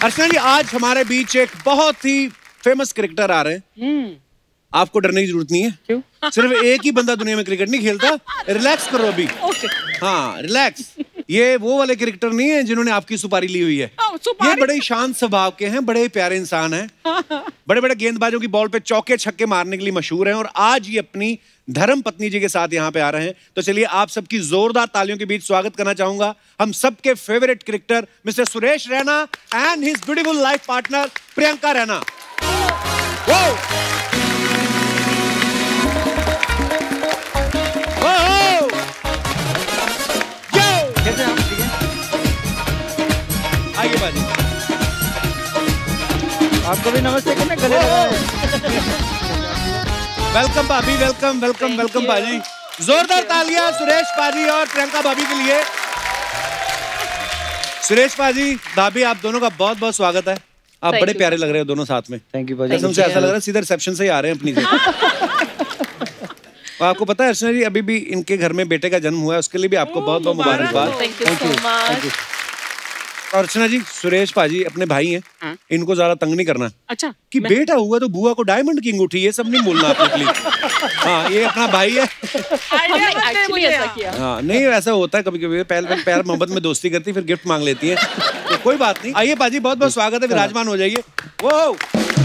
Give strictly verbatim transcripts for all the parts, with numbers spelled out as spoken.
अर्चना जी, आज हमारे बीच एक बहुत ही फेमस क्रिकेटर आ रहे हैं। आपको डरने की जरूरत नहीं है। क्यों? सिर्फ एक ही बंदा दुनिया में क्रिकेट नहीं खेलता। रिलैक्स करो अभी। ओके। हाँ, रिलैक्स। ये वो वाले क्रिकेटर नहीं है जिन्होंने आपकी सुपारी ली हुई है। ये बड़े शांत स्वभाव के हैं, बड़े प्यारे इंसान हैं। बड़े बड़े गेंदबाजों की बॉल पे चौके छक्के मारने के लिए मशहूर हैं और आज ये अपनी धर्म पत्नी जी के साथ यहाँ पे आ रहे हैं। तो चलिए आप सबकी जोरदार तालियों के बीच स्वागत करना चाहूंगा हम सबके favourite cricketer mister Suresh Raina and his beautiful life partner Priyanka Raina. आइए बाजी। आपको भी नमस्ते करना गले। वेलकम भाभी, वेलकम वेलकम वेलकम बाजी। जोरदार तालियां सुरेश पाजी और प्रियंका भाभी के लिए। सुरेश पाजी, भाभी, आप दोनों का बहुत बहुत स्वागत है। आप बड़े प्यारे लग रहे हो दोनों साथ में। थैंक यू पाजी। से ऐसा लग रहा है सीधे रिसेप्शन से ही आ रहे हैं अपनी से। और आपको पता है अर्चना जी, अभी भी इनके घर में बेटे का जन्म हुआ है, उसके लिए भी आपको बहुत बहुत मुबारकबाद। Thank you so much. Archana ji, Suresh पाजी अपने भाई हैं। हाँ? इनको ज्यादा तंग नहीं करना। अच्छा, कि मैं... बेटा हुआ तो बुआ को डायमंड किंग उठी, ये सब नहीं बोलना आपने प्लीज। हाँ, ये अपना भाई है। ऐसा किया। हाँ, नहीं ऐसा होता है कभी कभी। पहले प्यार मोहब्बत में दोस्ती करती फिर गिफ्ट मांग लेती है, तो कोई बात नहीं। आइए पाजी, बहुत बहुत स्वागत है, विराजमान हो जाइए। वो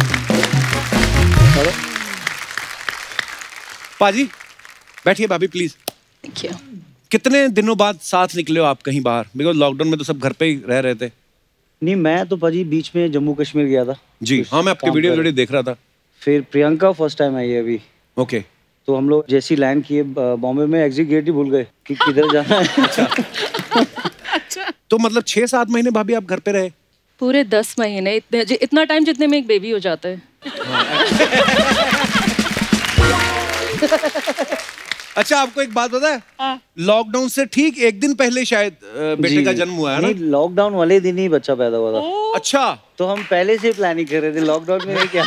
पाजी बैठिए, भाभी प्लीज। Thank you. कितने दिनों बाद साथ निकले हो आप कहीं बाहर? बिकॉज लॉकडाउन में तो सब घर पे ही रह रहे थे। नहीं, मैं तो पाजी बीच में जम्मू कश्मीर गया था जी। हाँ, मैं आपके वीडियो वीडियो देख रहा था। फिर प्रियंका फर्स्ट टाइम आई है अभी। ओके। तो हम लोग जैसी लैंड किए बॉम्बे में, एग्जिट गेट ही भूल गए कि किधर जाना है। अच्छा। तो मतलब छह सात महीने भाभी आप घर पे रहे? पूरे दस महीने, इतने इतना टाइम जितने में एक बेबी हो जाता है। अच्छा, आपको एक बात पता है, लॉकडाउन से ठीक एक दिन पहले शायद बेटे का जन्म हुआ है ना? नहीं, लॉकडाउन वाले दिन ही बच्चा पैदा हुआ था। अच्छा, तो हम पहले से प्लानिंग कर रहे थे, लॉकडाउन में क्या।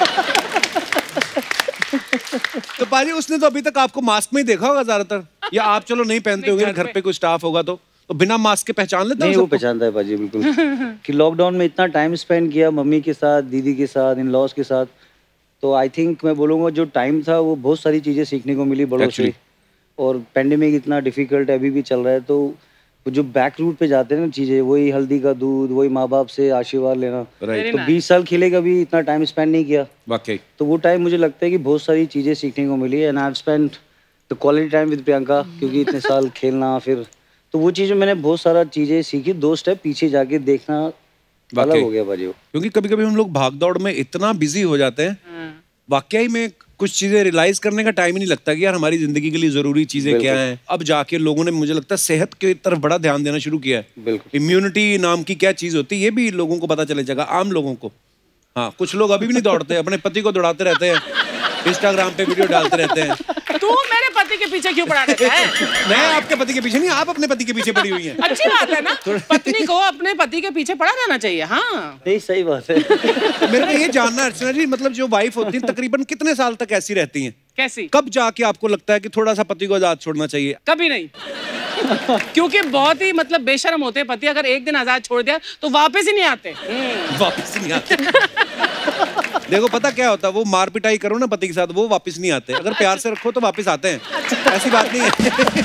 तो पाजी, उसने तो अभी तक आपको मास्क में ही देखा होगा ज्यादातर, या आप चलो नहीं पहनते होंगे, घर पे कोई स्टाफ होगा तो तो बिना मास्क के पहचान लेते? नहीं, वो पहचानता है पाजी बिल्कुल। कि लॉकडाउन में इतना टाइम स्पेंड किया मम्मी के साथ, दीदी के साथ, इन लॉज के साथ, तो आई थिंक मैं बोलूँगा जो टाइम था वो बहुत सारी चीज़ें सीखने को मिली बड़ों से। और पेंडेमिक इतना डिफिकल्ट अभी भी चल रहा है, तो जो बैक रूट पे जाते हैं ना चीज़ें, वही हल्दी का दूध, वही माँ बाप से आशीर्वाद लेना। तो बीस साल खेले कभी इतना टाइम स्पेंड नहीं किया वाकई। तो वो टाइम मुझे लगता है कि बहुत सारी चीज़ें सीखने को मिली। And I have spent the quality time with Priyanka, क्योंकि इतने साल खेलना, फिर तो वो चीज़ें मैंने बहुत सारा चीज़ें सीखी। दो स्टेप पीछे जाके देखना अलग हो गया भाजी। क्योंकि कभी कभी हम लोग भाग दौड़ में इतना बिजी हो जाते हैं, वाकई में कुछ चीजें रियलाइज करने का टाइम ही नहीं लगता कि यार हमारी जिंदगी के लिए जरूरी चीजें क्या हैं। अब जाके लोगों ने, मुझे लगता है, सेहत की तरफ बड़ा ध्यान देना शुरू किया है। बिल्कुल। इम्यूनिटी नाम की क्या चीज होती है, ये भी लोगों को पता चले जाएगा, आम लोगों को। हाँ, कुछ लोग अभी भी नहीं दौड़ते, अपने पति को दौड़ाते रहते हैं, इंस्टाग्राम पे वीडियो डालते रहते हैं। तू मेरे पति के पीछे क्यों पड़ा रहता है? मैं आपके पति के पीछे नहीं, आप अपने पति के पीछे पड़ी हुई हैं। अच्छी बात है ना, पत्नी को अपने पति के पीछे पड़ा रहना चाहिए। हाँ, नहीं, सही बात है। मेरे को ये जानना है अर्चना जी, मतलब जो वाइफ होती है तकरीबन कितने साल तक ऐसी रहती हैं? कैसी? कब जाके आपको लगता है कि थोड़ा सा पति को आजाद छोड़ना चाहिए? कभी नहीं। क्योंकि बहुत ही मतलब बेशर्म होते हैं पति, अगर एक दिन आजाद छोड़ दिया तो वापस ही नहीं आते। वापस नहीं आते। देखो पता क्या होता है, वो मार पिटाई करो ना पति के साथ, वो वापस नहीं आते। अगर प्यार से रखो तो वापस आते हैं, ऐसी बात नहीं है।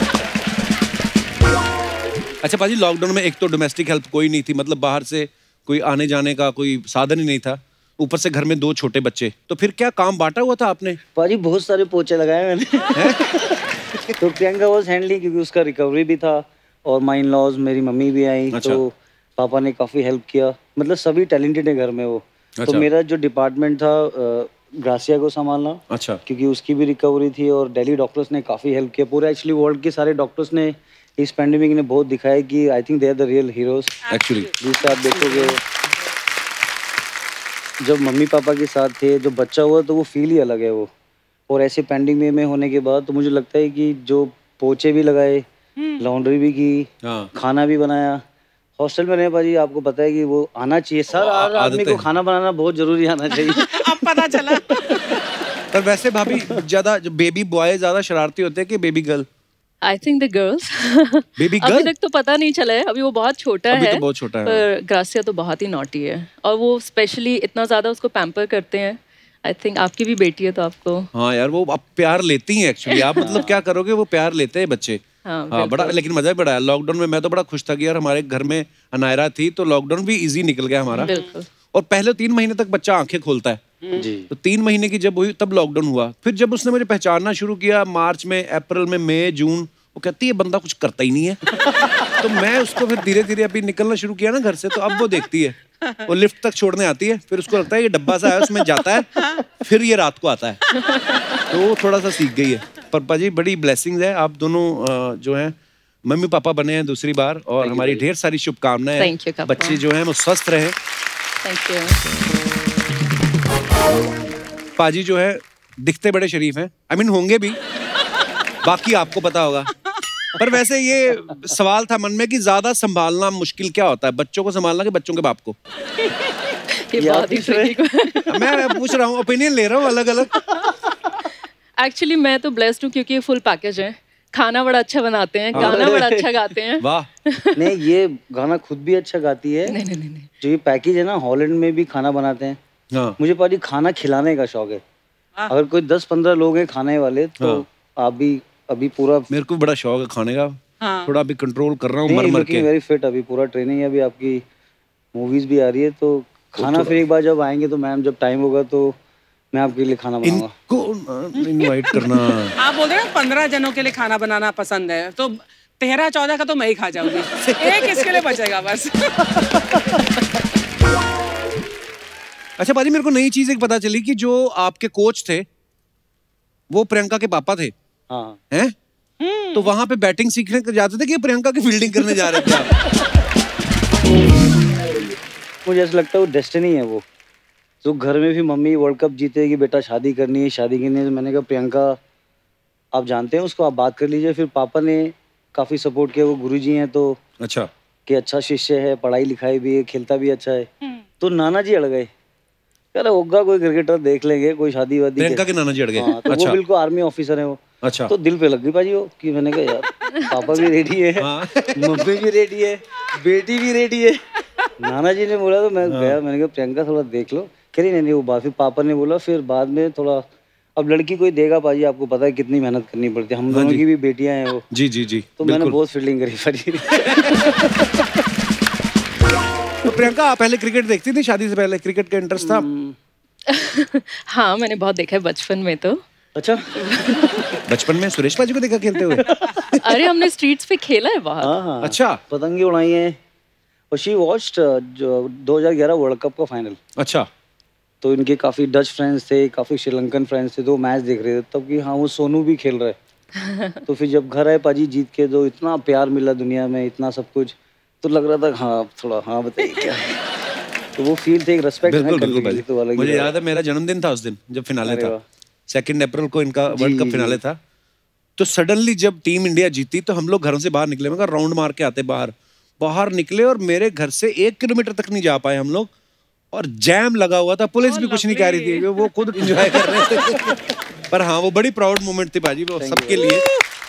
अच्छा पाजी, लॉकडाउन में एक तो डोमेस्टिक हेल्प कोई नहीं थी, मतलब बाहर से कोई आने जाने का कोई साधन ही नहीं था, ऊपर से घर में दो छोटे बच्चे, तो फिर क्या काम बांटा हुआ था आपने? पाजी बहुत सारे पोछे लगाए मैंने। तो प्रियंका वाज हैंडलिंग, क्योंकि उसका रिकवरी भी था, और माई इन लॉज मेरी मम्मी भी आई। अच्छा। तो पापा ने काफी हेल्प किया, मतलब सभी टैलेंटेड है घर में वो। अच्छा। तो मेरा जो डिपार्टमेंट था, ग्रासिया को संभालना। अच्छा। क्योंकि उसकी भी रिकवरी थी, और दिल्ली डॉक्टर्स ने काफी हेल्प किया। पूरे एक्चुअली वर्ल्ड के सारे डॉक्टर्स ने इस पैंडेमिक ने बहुत दिखाया कि I think they are the real heroes actually. जिस आप देखोगे जब मम्मी पापा के साथ थे, जो बच्चा हुआ तो वो फील ही अलग है वो। और ऐसे पेंडिंग में होने के बाद तो मुझे लगता है कि जो पोछे भी लगाए, लॉन्ड्री भी की, खाना भी बनाया। हॉस्टल में रहे पाजी, आपको पता है कि वो आना चाहिए सर, हर आदमी को खाना बनाना बहुत जरूरी आना चाहिए। अब पता चला। पर वैसे भाभी, ज्यादा जो बेबी बॉय ज्यादा शरारती होते हैं कि baby girl? I think the girls. Baby girl? अभी तक तो पता नहीं चला है, अभी वो बहुत छोटा अभी है। तो बहुत छोटा है। पर ग्रासिया तो बहुत ही नॉटी है और वो स्पेशली इतना ज्यादा उसको पैम्पर करते हैं। आई थिंक आपकी भी बेटी है तो आपको। हाँ यार, वो आप प्यार लेती हैं एक्चुअली। आप मतलब क्या करोगे, वो प्यार लेते हैं बच्चे। हाँ, हाँ बड़ा, लेकिन मजा भी बड़ा है। लॉकडाउन में मैं तो बड़ा खुश था कि यार हमारे घर में अनायरा थी, तो लॉकडाउन भी इजी निकल गया हमारा। और पहले तीन महीने तक बच्चा आंखें खोलता है जी। तो तीन महीने की जब हुई तब लॉकडाउन हुआ। फिर जब उसने मुझे पहचानना शुरू किया मार्च में, अप्रैल में, मई, जून, वो कहती है बंदा कुछ करता ही नहीं है। तो मैं उसको फिर धीरे धीरे अभी निकलना शुरू किया ना घर से, तो अब वो देखती है, वो लिफ्ट तक छोड़ने आती है, फिर उसको लगता है ये डब्बा सा है उसमें जाता है, फिर ये रात को आता है। तो वो थोड़ा सा सीख गई है। पर पाजी बड़ी ब्लेसिंग्स है, आप दोनों जो हैं मम्मी पापा बने हैं दूसरी बार, और हमारी ढेर सारी शुभकामनाएं हैं। बच्चे जो हैं वो स्वस्थ रहे। Thank you. पाजी जो है दिखते बड़े शरीफ हैं, आई मीन होंगे भी, बाकी आपको पता होगा। पर वैसे ये सवाल था मन में कि ज्यादा संभालना मुश्किल क्या होता है, बच्चों को संभालना कि बच्चों के बाप को? ये बहुत ही tricky मैं पूछ रहा हूँ, ओपिनियन ले रहा हूँ अलग अलग। एक्चुअली मैं तो ब्लेस्ड हूँ क्योंकि ये फुल पैकेज है। खाना बड़ा अच्छा बनाते हैं, गाना बड़ा अच्छा गाते हैं। वाह। नहीं, ये गाना खुद भी अच्छा गाती है। नहीं नहीं नहीं। जो ये पैकेज है ना, हॉलैंड में भी खाना बनाते हैं। हाँ। मुझे पाजी खाना खिलाने का शौक है। अगर कोई दस पंद्रह लोग हैं खाने वाले तो हाँ। आप भी अभी पूरा, मेरे को बड़ा शौक है खाने का। हाँ। थोड़ा अभी कंट्रोल कर रहा हूँ मर मर के। वेरी फिट, अभी पूरा ट्रेनिंग है, अभी आपकी मूवीज भी आ रही है तो खाना फिर एक बार जब आएंगे तो मैम जब टाइम होगा तो मैं आपके लिए खाना बनाऊंगा। इनको इनवाइट करना। आप बोल रहे हैं पंद्रह जनों के लिए खाना बनाना पसंद है, तो तेरह चौदह का तो मैं ही खा जाऊंगी, एक इसके लिए बचेगा बस। अच्छा पाजी, मेरे को नई चीज एक पता चली कि जो आपके कोच थे वो प्रियंका के पापा थे। हाँ। हैं? तो वहां पे बैटिंग सीखने जाते थे कि प्रियंका की फील्डिंग करने जा रहे थे आप? मुझे ऐसा लगता है वो डेस्टिनी है। वो तो घर में भी मम्मी वर्ल्ड कप जीतेगी, बेटा शादी करनी है शादी करनी है, तो मैंने कहा प्रियंका आप जानते हैं उसको, आप बात कर लीजिए। फिर पापा ने काफी सपोर्ट किया, वो गुरुजी हैं तो अच्छा कि अच्छा शिष्य है, पढ़ाई लिखाई भी है, खेलता भी अच्छा है। तो नाना जी अड़ गए, कह रहे होगा कोई क्रिकेटर देख लेंगे, कोई शादी वादी। प्रियंका के नाना जी अड़ गए। हाँ, तो अच्छा। वो बिल्कुल आर्मी ऑफिसर है वो। अच्छा। तो दिल पे लग गई पाजी वो कि मैंने कहा यार पापा भी रेडी है, हाँ। मम्मी भी रेडी है, बेटी भी रेडी है। नाना जी ने बोला तो मैं हाँ। गया, मैंने कहा प्रियंका थोड़ा देख लो। कह रही नहीं नहीं वो बात, फिर पापा ने बोला, फिर बाद में थोड़ा, अब लड़की कोई देगा पाजी, आपको पता है कितनी मेहनत करनी पड़ती है, हम दोनों की भी बेटियां हैं वो। जी जी जी। तो मैंने बहुत फील्डिंग करी पाजी। तो प्रियंका पहले क्रिकेट देखती थी शादी से पहले? क्रिकेट का इंटरेस्ट था? हाँ मैंने बहुत देखा है बचपन में। तो अच्छा। बचपन में सुरेश पाजी को देखा खेलते हुए? अरे हमने स्ट्रीट्स पे खेला है बहुत। हाँ हाँ। अच्छा। पतंगी उड़ाई है। और शी वॉच्ड जो दो हज़ार ग्यारह वर्ल्ड कप का फाइनल। अच्छा। तो इनके काफी डच फ्रेंड्स थे, काफी श्रीलंकन फ्रेंड्स थे, तो मैच देख रहे थे तब कि हाँ वो सोनू भी खेल रहे। तो फिर जब घर आए पाजी जीत के, तो इतना प्यार मिला दुनिया में, इतना सब कुछ, तो लग रहा था हाँ थोड़ा हाँ बताइए क्या है। तो वो फील थे, एक रिस्पेक्ट है। बिल्कुल बिल्कुल। तो मुझे याद है मेरा जन्मदिन था उस दिन जब फिनाले था, सेकेंड अप्रैल को इनका वर्ल्ड कप फिनाले था। तो सडनली जब टीम इंडिया जीती तो हम लोग घरों से बाहर निकले, मगर राउंड मार के आते बाहर बाहर निकले, और मेरे घर से एक किलोमीटर तक नहीं जा पाए हम लोग, और जैम लगा हुआ था, पुलिस भी कुछ नहीं कह रही थी, वो खुद एंजॉय कर रहे थे। पर हाँ वो बड़ी प्राउड मोमेंट थी पाजी, वो सबके लिए।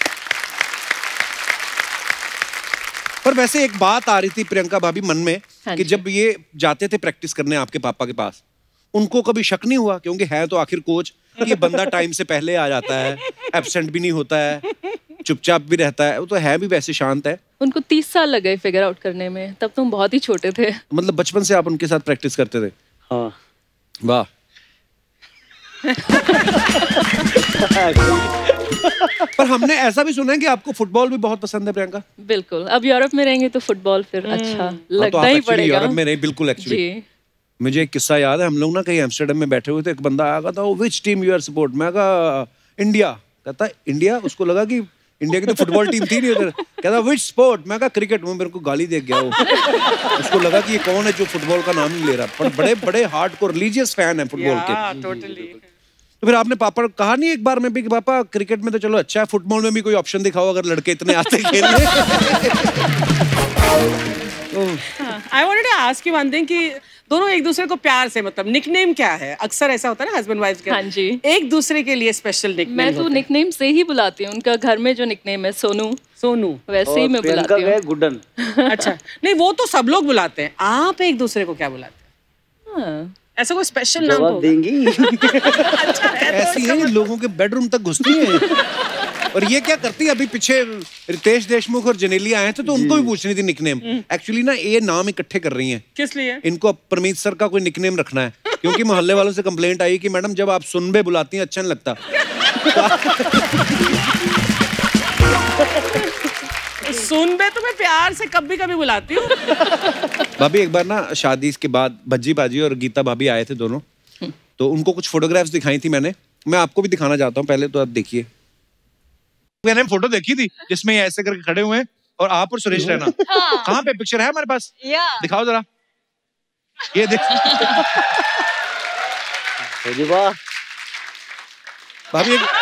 पर वैसे एक बात आ रही थी प्रियंका भाभी मन में कि जब ये जाते थे प्रैक्टिस करने आपके पापा के पास, उनको कभी शक नहीं हुआ, क्योंकि है तो आखिर कोच, कि बंदा टाइम से पहले आ जाता है, एब्सेंट भी नहीं होता है, चुपचाप भी रहता है, वो तो है भी वैसे शांत है। उनको तीस साल लग गए फिगर आउट करने में, तब तुम बहुत ही छोटे थे। मतलब बचपन से आप उनके साथ प्रैक्टिस करते थे? हाँ। वाह। पर हमने ऐसा भी सुना है कि आपको फुटबॉल भी बहुत पसंद है प्रियंका? बिल्कुल, अब यूरोप में रहेंगे तो फुटबॉल फिर अच्छा लगता तो ही पड़ेगा। यूरोप में रहे बिल्कुल एक्चुअली। मुझे एक किस्सा याद है, हम लोग ना कहीं एम्स्टर्डम में बैठे हुए थे, एक बंदा आया था, which team you are support? मैं कहा इंडिया। कहता इंडिया? उसको लगा कि इंडिया की तो फुटबॉल टीम थी नहीं उधर। कहता विच स्पोर्ट? मैं कहा क्रिकेट। वो मेरे को गाली दे गया वो। उसको लगा कि ये कौन है जो फुटबॉल का नाम नहीं ले रहा, पर बड़े बड़े हार्डकोर रिलीजियस फैन है फुटबॉल के। टोटली। तो फिर आपने पापा कहा नहीं एक बार में भी कि पापा क्रिकेट में तो चलो अच्छा है, फुटबॉल में भी कोई ऑप्शन दिखाओ अगर लड़के इतने आते खेलने? I wanted to ask you one thing कि दोनों एक दूसरे को प्यार से, मतलब निकनेम क्या है? अक्सर ऐसा होता है ना हस्बैंड वाइफ के, हाँ जी, एक दूसरे के लिए स्पेशल निकनेम। मैं तो निकनेम से ही बुलाती हूँ। उनका घर में जो निकनेम है सोनू, सोनू, वैसे ही मैं बुलाती हूँ। गुड्डन। अच्छा, नहीं वो तो सब लोग बुलाते हैं, आप एक दूसरे को क्या बुलाते हैं? हाँ। ऐसा कोई स्पेशल नाम जवाब देंगी? अच्छा है, ऐसी है, लोगों के बेडरूम तक घुसती है। और ये क्या करती है, अभी पीछे रितेश देशमुख और जनेलिया आए थे तो उनको भी पूछ रही थी निकनेम। एक्चुअली ना ये नाम इकट्ठे कर रही हैं। किस लिए? इनको परमीत सर का कोई निकनेम रखना है, क्योंकि मोहल्ले वालों से कंप्लेंट आई कि मैडम जब आप सुनबे बुलाती हैं अच्छा नहीं लगता। सुनबे तो मैं प्यार से कभी कभी बुलाती हूँ। भाभी एक बार ना शादी के बाद भज्जी बाजी और गीता भाभी आए थे दोनों, तो उनको कुछ फोटोग्राफ्स दिखाई थी मैंने, मैं आपको भी दिखाना चाहता हूँ, पहले तो आप देखिए। मैंने फोटो देखी थी जिसमें ये ऐसे करके खड़े हुए हैं और आप और सुरेश रैना। हाँ। कहाँ पे पिक्चर है हमारे पास? दिखाओ जरा, ये देख। वाह भाभी एक...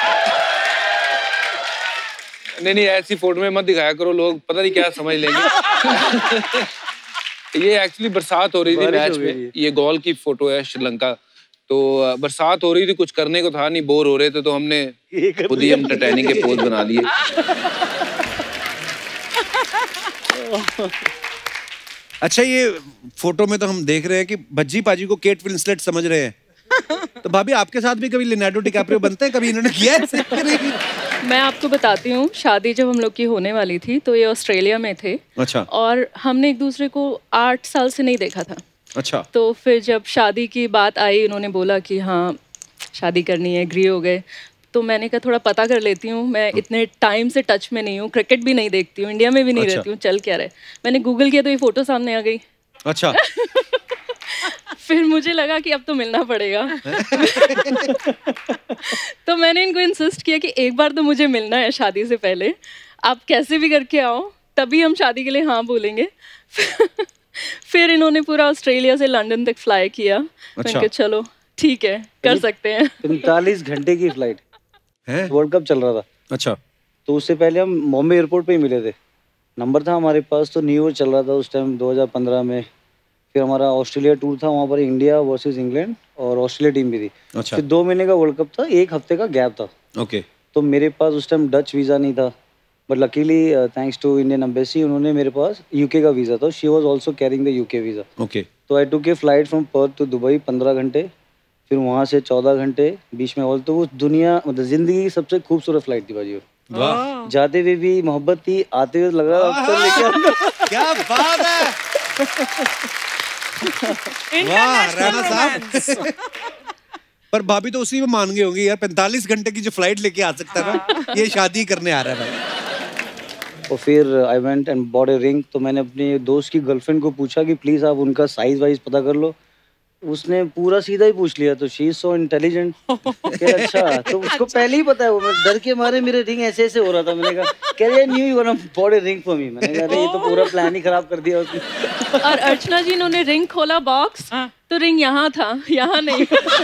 नहीं नहीं ऐसी फोटो में मत दिखाया करो, लोग पता नहीं क्या समझ लेंगे। ये एक्चुअली बरसात हो रही थी मैच में, ये गोल की फोटो है श्रीलंका, तो बरसात हो रही थी, कुछ करने को था नहीं, बोर हो रहे थे तो हमने खुद ही हम टाइटैनिक के पोज बना लिए। अच्छा, ये फोटो में तो हम देख रहे हैं कि भज्जी पाजी को केट विंसलेट समझ रहे हैं, तो भाभी आपके साथ भी कभी लियोनार्डो डिकैप्रियो बनते हैं? कभी इन्होंने किया है? मैं आपको बताती हूँ, शादी जब हम लोग की होने वाली थी तो ये ऑस्ट्रेलिया में थे। अच्छा। और हमने एक दूसरे को आठ साल से नहीं देखा था। अच्छा। तो फिर जब शादी की बात आई, उन्होंने बोला कि हाँ शादी करनी है, एग्री हो गए। तो मैंने कहा थोड़ा पता कर लेती हूँ, मैं इतने टाइम से टच में नहीं हूँ, क्रिकेट भी नहीं देखती हूँ, इंडिया में भी नहीं अच्छा। रहती हूँ, चल क्या रहे। मैंने गूगल किया तो ये फोटो सामने आ गई। अच्छा। फिर मुझे लगा कि अब तो मिलना पड़ेगा। तो मैंने इनको इंसिस्ट किया कि एक बार तो मुझे मिलना है शादी से पहले, आप कैसे भी करके आओ, तभी हम शादी के लिए हाँ बोलेंगे। फिर इन्होंने पूरा ऑस्ट्रेलिया से लंदन तक फ्लाई किया। अच्छा। मैंने चलो ठीक है, कर सकते हैं। पैंतालीस घंटे की फ्लाइट है, वर्ल्ड कप चल रहा था। अच्छा। तो उससे पहले हम बॉम्बे एयरपोर्ट पे ही मिले थे, नंबर था हमारे पास, तो न्यू ईयर चल रहा था उस टाइम दो हज़ार पंद्रह में। फिर हमारा ऑस्ट्रेलिया टूर था, वहाँ पर इंडिया वर्सेस इंग्लैंड और ऑस्ट्रेलिया टीम भी थी। अच्छा। फिर दो महीने का वर्ल्ड कप था, एक हफ्ते का गैप था। ओके। तो मेरे पास उस टाइम डच वीज़ा नहीं था, but luckily thanks to Indian embassy उन्होंने मेरे पास यूके का वीज़ा था, she was also carrying the UK visa. Okay. तो I took a flight from Perth to Dubai, पंद्रह घंटे, फिर वहाँ से चौदह घंटे बीच में और। तो वो दुनिया मतलब जिंदगी की सबसे खूबसूरत फ्लाइट थी भाजी। वाह। जाते हुए भी मोहब्बत थी, आते हुए लग रहा अब तो लेके क्या बात है। वाह राणा साहब। पर भाभी तो उसी में मान गई होंगी यार, पैंतालीस घंटे की जो फ्लाइट लेके आ सकता है ना, ये शादी करने आ रहा है भाई। और फिर I went and bought a ring. तो मैंने अपने दोस्त की गर्लफ्रेंड को पूछा कि प्लीज आप उनका साइज वाइज पता कर लो। उसने पूरा सीधा ही पूछ लिया, तो शी इज सो इंटेलिजेंट। अच्छा, तो उसको पहले ही पता है। वो मैं डर के मारे मेरे रिंग ऐसे ऐसे हो रहा था। मैंने कहा कह रही knew you gonna bought a ring for me. मैंने कहा अरे ये तो पूरा प्लान ही खराब कर दिया उसने। और अर्चना जी इन्होंने रिंग खोला बॉक्स, तो रिंग यहाँ था, यहाँ नहीं।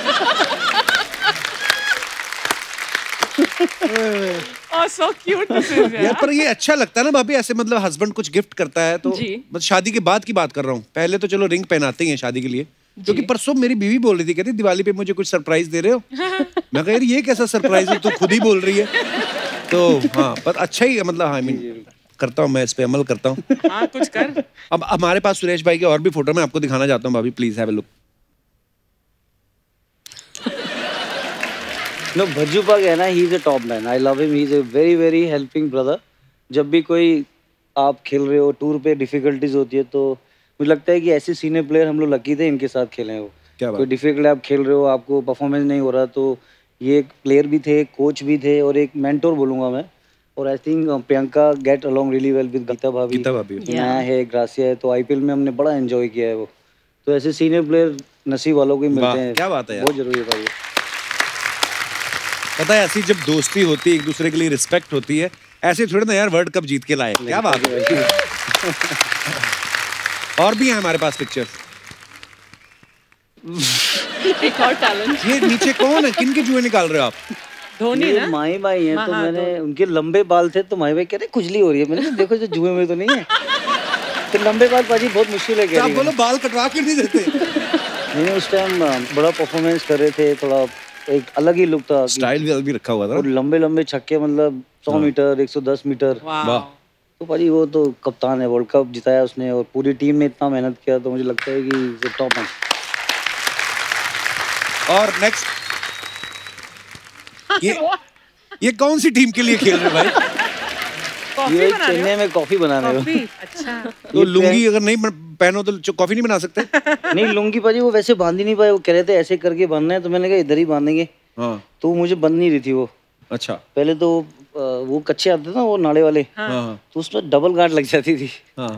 Oh, so cute this is, यार पर ये अच्छा लगता है ना भाभी, ऐसे मतलब हस्बैंड कुछ गिफ्ट करता है तो मतलब शादी के बाद की बात कर रहा हूँ, पहले तो चलो रिंग पहनाते ही हैं शादी के लिए। क्योंकि परसों मेरी बीवी बोल रही थी, कहती दिवाली पे मुझे कुछ सरप्राइज दे रहे हो। मैं कह यार ये कैसा सरप्राइज है, तू खुद ही बोल रही है। तो हाँ पर अच्छा ही मतलब हाँ, आई मीन करता हूँ मैं, इस पे अमल करता हूँ। हाँ कुछ कर। अब हमारे पास सुरेश भाई के और भी फोटो मैं आपको दिखाना चाहता हूँ भाभी, please have a look. No Bhajju पाग है ना, he is a top man, I love him, he is a very very helping brother. जब भी कोई आप खेल रहे हो टूर पे डिफिकल्टीज होती है, तो मुझे लगता है कि ऐसे सीनियर प्लेयर हम लोग लकी थे इनके साथ खेले हो। कोई डिफिकल्ट आप खेल रहे हो, आपको परफॉर्मेंस नहीं हो रहा, तो ये एक प्लेयर भी थे, कोच भी थे और एक मेंटोर बोलूँगा मैं। और I think Priyanka get along really well with Geeta भाभी। गीता भाभी नया है, ग्रासिया है, तो आईपीएल में हमने बड़ा एंजॉय किया है वो। तो ऐसे सीनियर प्लेयर नसीब वालों को ही मिलते हैं। क्या बात है यार, बहुत जरूरी है भाई। पता है ऐसी जब दोस्ती होती है, एक दूसरे के लिए रिस्पेक्ट होती है, ऐसे थोड़ी ना यार वर्ल्ड कप जीत के लाए। क्या बात है। और भी है हमारे पास पिक्चर। एक और टैलेंट। ये नीचे कौन है, किन के जुए निकाल रहे हो आप? धोनी ना? माही भाई हैं। तो मैंने उनके लंबे बाल थे, तो माही भाई कह रहे खुजली हो रही है। मैंने कहा देखो जो जुए में तो नहीं है। फिर लंबे बाल पाजी बहुत मुश्किल है। आप बोलो बाल कटवा क्यों नहीं देते? नहीं उस टाइम बड़ा परफॉर्मेंस कर रहे थे, थोड़ा एक अलग ही लुक था, स्टाइल भी रखा हुआ था और लंबे लंबे छक्के, मतलब सौ मीटर एक सौ दस मीटर। वाह। तो पाजी वो तो कप्तान है, वर्ल्ड कप जिताया उसने और पूरी टीम ने इतना मेहनत किया, तो मुझे लगता है कि टॉप है। और नेक्स्ट ये ये कौन सी टीम के लिए खेल रहे भाई? ये चेन्नई में कॉफी बना रहे हो। अच्छा। तो लुंगी अगर नहीं पहनो तो कॉफी नहीं बना सकते? नहीं लुंगी पाजी वो वैसे बांध ही नहीं पाए, वो कह रहे थे ऐसे करके बांधना है, तो मैंने कहा इधर ही बांधेंगे। हाँ। तो मुझे बंद नहीं रही थी वो। अच्छा। पहले तो वो कच्चे आते थे ना वो नाड़े वाले। हाँ। तो उसमें डबल गांठ लग जाती थी। हाँ।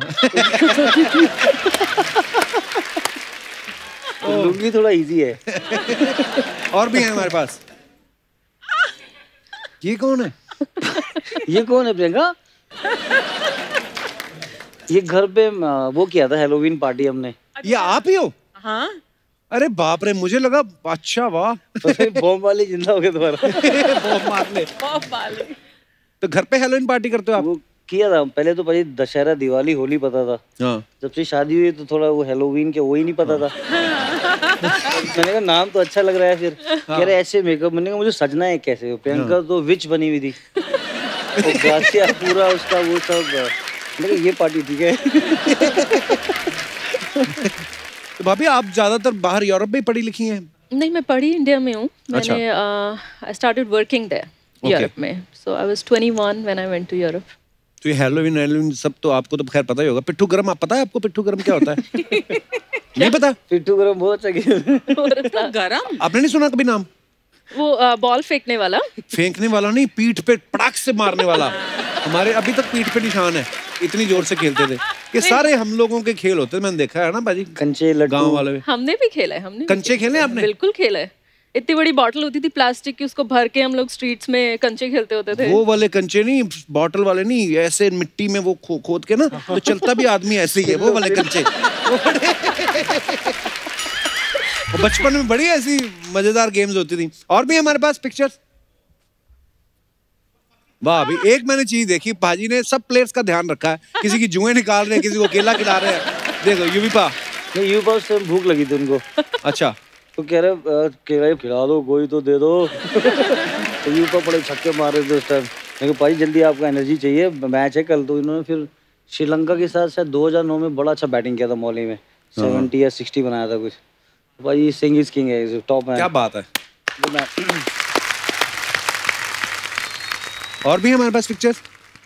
तो लुंगी थोड़ा इजी है। और भी है हमारे पास। ये कौन है? ये कौन है प्रियंका? ये घर पे वो किया था हेलोवीन पार्टी हमने। ये आप ही हो? हाँ। अरे बाप रे, मुझे लगा अच्छा वाह। बॉम्ब वाले जिंदा हो गए तुम्हारा। बॉम्ब मारने। बॉम्ब वाले। तो घर पे हेलोवीन पार्टी करते हो आप? वो किया था पहले तो भाई, दशहरा दिवाली होली पता था। हाँ। जब से शादी हुई तो थोड़ा वो हेलोवीन के वो ही नहीं पता था। मैंने कहा नाम तो अच्छा लग रहा है, फिर हाँ। कह रहे ऐसे मेकअप। मैंने कहा मुझे सजना है कैसे? प्रियंका तो विच बनी हुई थी, तो पूरा उसका वो सब। मैंने ये पार्टी ठीक है। तो भाभी आप ज्यादातर बाहर यूरोप में पढ़ी लिखी हैं? नहीं, मैं पढ़ी इंडिया में हूँ। मैंने I started working there Europe में, सो आई वाज इक्कीस when I went to Europe. तो ये हेलोवीन हेलोवीन सब तो आपको तो खैर पता ही होगा। पिट्ठू गरम आप पता है आपको? पिट्ठू गरम क्या होता है? नहीं पता? पिट्ठू गरम बहुत अच्छा गेम। गरम आपने नहीं सुना कभी नाम? वो बॉल फेंकने वाला। फेंकने वाला नहीं, पीठ पे पटाख से मारने वाला। हमारे अभी तक पीठ पे निशान है, इतनी जोर से खेलते थे। ये सारे हम लोगों के खेल होते हैं, मैंने देखा है ना बाजी। कंचे लड्डू गांव वाले हमने भी खेला है। हमने कंचे खेले आपने? बिल्कुल खेला है। इतनी बड़ी बॉटल होती थी प्लास्टिक की, उसको भर के हम लोग स्ट्रीट्स में कंचे खेलते होते थे। वो वाले कंचे नहीं, बॉटल वाले नहीं, ऐसे मिट्टी में वो खो, खोद के ना तो चलता भी आदमी ऐसे ही है, वो वाले कंचे। बचपन में बड़ी ऐसी मजेदार गेम्स होती थी। और भी हमारे पास पिक्चर्स। वाह, अभी एक मैंने चीज देखी, पाजी ने सब प्लेयर्स का ध्यान रखा है। किसी की जुएं निकाल रहे हैं, किसी को केला खिला रहे हैं। देखो यूवीपा नहीं, यूवीपा से भूख लगी थी उनको। अच्छा। तो कह रहे केला खिला दो, कोई तो दे दो। तो यूवीपा बड़े छक्के मार रहे थे उस टाइम। मैं कहा भाई जल्दी, आपको एनर्जी चाहिए, मैच है कल। तो इन्होंने फिर श्रीलंका के साथ शायद दो हज़ार नौ में बड़ा अच्छा बैटिंग किया था मौली में, सेवेंटी या सिक्सटी बनाया था कुछ। भाई सिंह इज किंग है, टॉप है। क्या बात है। और भी हमारे पास पिक्चर्स।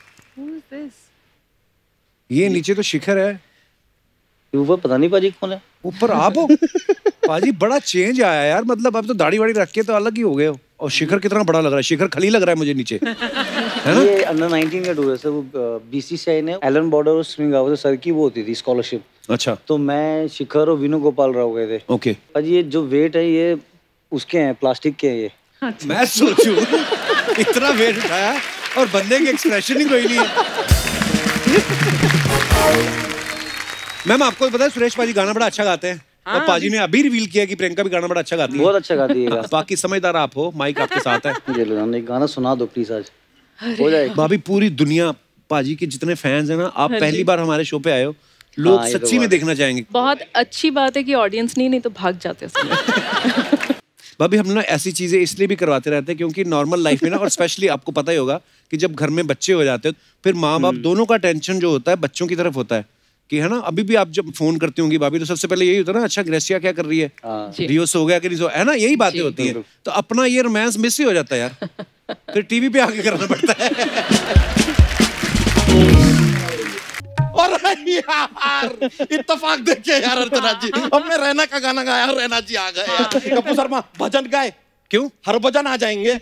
ये नीचे तो शिखर है, ऊपर पता नहीं पाजी कौन है। ऊपर आप हो? पाजी बड़ा चेंज आया यार, मतलब अब तो दाढ़ी वाड़ी रख के तो अलग ही हो गए हो। और शिखर कितना बड़ा लग रहा है, शिखर खली लग रहा है मुझे नीचे, है ना? ये अंडर नाइनटीन का टूर है सर, वो बीसीसीआई ने एलन बॉर्डर और स्विंग आवर सर की वो होती थी स्कॉलरशिप। अच्छा। तो मैं शिखर और विनू गोपाल राव गए थे। ओके। पाजी ये जो वेट है ये उसके हैं, प्लास्टिक के हैं ये। मैं सोचूं इतना वेट उठाया और बंदे के एक्सप्रेशन ही कोई नहीं है। मैम आपको पता है सुरेश पाजी गाना बड़ा अच्छा गाते हैं। हाँ, और पाजी ने अभी रिवील किया कि प्रियंका भी गाना बड़ा अच्छा गाती है। बहुत अच्छा गाती है। बाकी समझदार आप हो, माइक आपके साथ है। एक गाना सुना दो प्लीज, आज हो जाएगा। भाभी पूरी दुनिया पाजी के जितने फैंस हैं ना, आप पहली बार हमारे शो पे आए हो, लोग सच्ची में देखना चाहेंगे। बहुत अच्छी बात है कि ऑडियंस नहीं नहीं तो भाग जाते हैं। भाभी हम ना ऐसी चीजें इसलिए भी करवाते रहते हैं क्योंकि नॉर्मल लाइफ में ना, और स्पेशली आपको पता ही होगा कि जब घर में बच्चे हो जाते हैं फिर माँ बाप दोनों का टेंशन जो होता है बच्चों की तरफ होता है कि है ना। अभी भी आप जब फोन करती होंगी भाभी तो सबसे पहले यही होता है ना, अच्छा ग्रेसिया क्या कर रही है, रियो सो गया कि नहीं सो, है ना, यही बातें होती है। तो अपना ये रोमांस मिस ही हो जाता है यार, फिर टीवी पे आके करना पड़ता है। और यार इत्तेफाक देखिए यार अर्चना जी, अब मैं रैना का गाना गाया और रैना जी आ गए यार। कपूर शर्मा भजन गाए क्यों? हर भजन आ जाएंगे।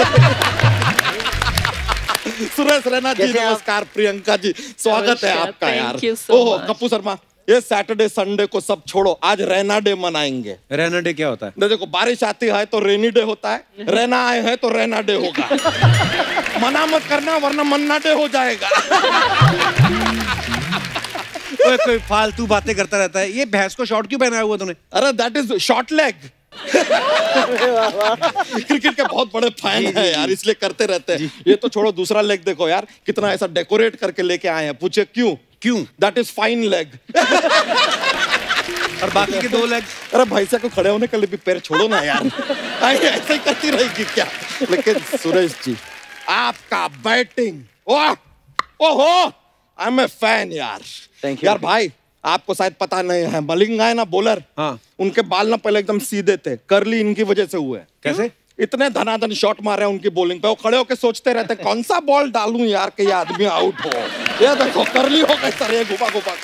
सुरेश रैना जी नमस्कार, प्रियंका जी स्वागत है आपका यार। ओह कपूर शर्मा, ये सैटरडे संडे को सब छोड़ो, आज रैना डे मनाएंगे। रैना डे क्या होता है? देखो बारिश आती है तो रेनी डे होता है, रैना आए हैं तो रैना डे होगा। मना मत करना वरना मन्ना डे हो जाएगा। कोई कोई फालतू बातें करता रहता है। ये भैंस को शॉर्ट क्यों पहनाया हुआ तूने? अरे that is short leg. Cricket के बहुत बड़े फैन है यार, इसलिए करते रहते हैं। ये तो छोड़ो, दूसरा लेग देखो यार, कितना ऐसा डेकोरेट करके लेके आए हैं। पूछे क्यों? क्यों? That is fine leg. और बाकी के दो लेग? अरे भाई साहब को खड़े होने के लिए भी पैर छोड़ो ना यार। ऐसे ही करती रहेगी क्या? लेकिन सुरेश जी आपका batting, oh oho, I am a fan यार। थैंक यू यार भाई, आपको शायद पता नहीं है, मलिंगा है ना बॉलर, हाँ। उनके बाल ना पहले एकदम सीधे थे, कर्ली इनकी वजह से हुए। कैसे? इतने धनाधन शॉट मारे उनकी बॉलिंग पे, वो खड़े होकर सोचते रहते कौन सा बॉल डालूं यार कि ये आदमी आउट हो। ये देखो कर्ली हो गए सर, ये घुमा घुमा।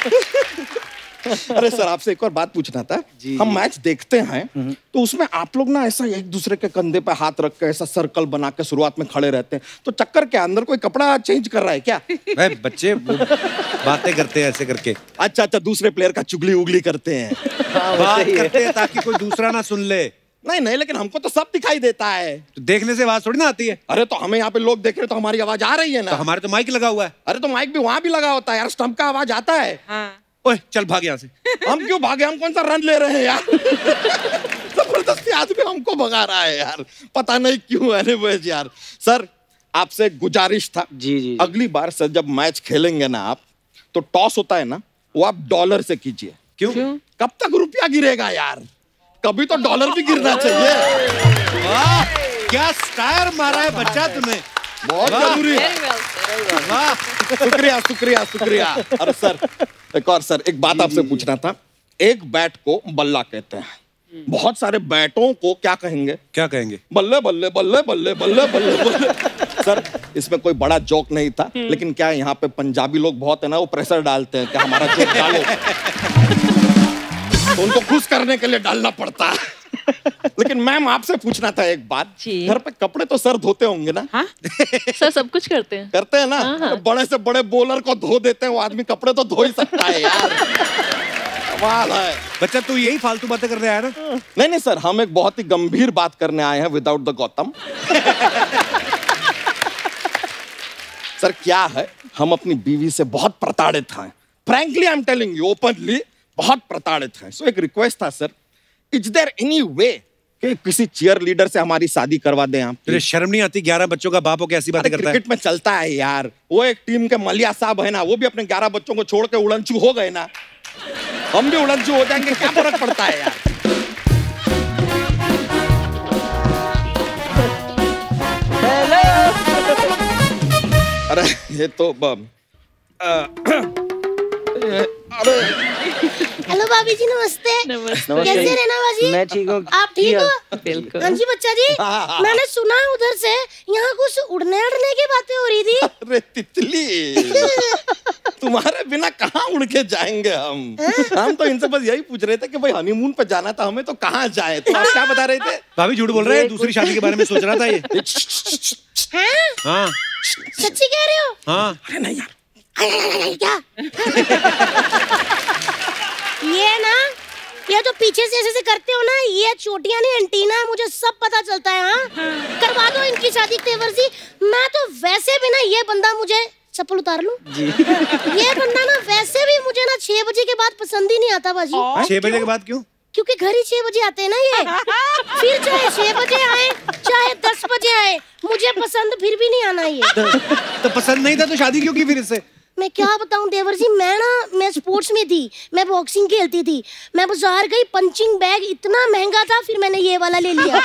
अरे सर, आपसे एक और बात पूछना था। हम मैच देखते हैं तो उसमें आप लोग ना ऐसा एक दूसरे के कंधे पे हाथ रख के ऐसा सर्कल बना के शुरुआत में खड़े रहते हैं, तो चक्कर के अंदर कोई कपड़ा चेंज कर रहा है क्या? बच्चे बातें करते हैं ऐसे करके। अच्छा अच्छा, दूसरे प्लेयर का चुगली उगली करते हैं। बात करते हैं ताकि कोई दूसरा ना सुन ले। नहीं नहीं, लेकिन हमको तो सब दिखाई देता है। तो देखने से आवाज थोड़ी ना आती है। अरे तो हमें यहाँ पे लोग देख रहे तो हमारी आवाज आ रही है ना। तो हमारे तो माइक लगा हुआ है। अरे तो माइक भी वहां भी लगा होता है यार, स्टंप का आवाज आता है। हाँ। ओए चल भाग यहाँ से। हम क्यों भागे? हम कौन सा रन ले रहे हैं यार? जबरदस्ती आदमी हमको भगा रहा है यार, पता नहीं क्यों। एनीवेज यार, सर आपसे एक गुजारिश था। जी, जी जी अगली बार सर जब मैच खेलेंगे ना आप, तो टॉस होता है ना, वो आप डॉलर से कीजिए। क्यों? कब तक रुपया गिरेगा यार? कभी तो डॉलर भी गिरना चाहिए। वाह, क्या स्टायर मारा है बच्चा तुमने। बहुत जरूरी है। वाह, शुक्रिया शुक्रिया शुक्रिया। अरे सर, एक और सर, एक बात आपसे पूछना था। एक बैट को बल्ला कहते हैं, बहुत सारे बैटों को क्या कहेंगे? क्या कहेंगे? बल्ले बल्ले बल्ले बल्ले बल्ले बल्ले बल्ले। सर इसमें कोई बड़ा जोक नहीं था, लेकिन क्या है, यहाँ पे पंजाबी लोग बहुत है ना, वो प्रेशर डालते हैं कि हमारा जोक डालो, तो उनको खुश करने के लिए डालना पड़ता है। लेकिन मैम आपसे पूछना था एक बात, घर पे कपड़े तो सर धोते होंगे ना? हाँ? सर सब कुछ करते हैं। करते हैं ना? हाँ, हाँ। तो बड़े से बड़े बॉलर को धो देते हैं, वो आदमी कपड़े तो धो ही सकता है यार। कमाल है। बच्चा तू यही फालतू बातें करने आया ना? नहीं नहीं सर, हम एक बहुत ही गंभीर बात करने आए हैं विदाउट द गौतम। सर क्या है, हम अपनी बीवी से बहुत प्रताड़ित हैं। Frankly I am telling you openly, बहुत प्रताड़ित हैं। सो एक रिक्वेस्ट था sir, is there any way कि किसी चीयर लीडर से हमारी शादी करवा दें आप? तुझे शर्म नहीं आती? ग्यारह बच्चों का बाप हो के ऐसी बातें करता है? क्रिकेट में चलता है यार, वो एक टीम के मलिया साहब है ना, वो भी अपने ग्यारह बच्चों को छोड़ के उड़नचू हो गए ना, हम भी उड़नचू हो जाएंगे, क्या फर्क पड़ता है यार? अरे ये तो अरे हेलो भाभी जी, नमस्ते। नमस्ते। कैसे रहना बाजी? मैं ठीक हूँ। आप ठीक हो? बिल्कुल। हाँ जी बच्चा जी, मैंने सुना है उधर से यहाँ कुछ उड़ने उड़ने की बातें हो रही थी। अरे तितली, तुम्हारे बिना कहाँ उड़ के जाएंगे हम? हम तो इनसे बस यही पूछ रहे थे कि भाई हनीमून पे जाना था हमें, तो कहाँ जाए? तो आप क्या बता रहे थे? भाभी झूठ बोल रहे हैं, दूसरी शादी के बारे में सोच रहा था ये। हाँ? हाँ सच्ची कह रहे हो? हाँ। अरे नहीं यार, क्या? ये ना, ये जो पीछे से ऐसे से करते हो ना, ये चोटियां नहीं एंटीना है, मुझे सब पता चलता है। हाँ, करवा दो इनकी शादी तेवर सी। मैं तो वैसे भी ना, ये बंदा मुझे, चप्पल उतार लूं? जी। ये बंदा ना वैसे भी मुझे ना छह बजे के बाद पसंद ही नहीं आता बाजी। छह बजे के बाद क्यों? क्योंकि घर ही छह बजे आते हैं ना ये। फिर चाहे छह बजे आए चाहे दस बजे आए, मुझे पसंद फिर भी नहीं आना ये। तो, तो पसंद नहीं था तो शादी क्यों की फिर इससे? मैं क्या बताऊं देवर जी, मैं ना, मैं स्पोर्ट्स में थी, मैं बॉक्सिंग खेलती थी, मैं बाजार गई, पंचिंग बैग इतना महंगा था, फिर मैंने ये वाला ले लिया।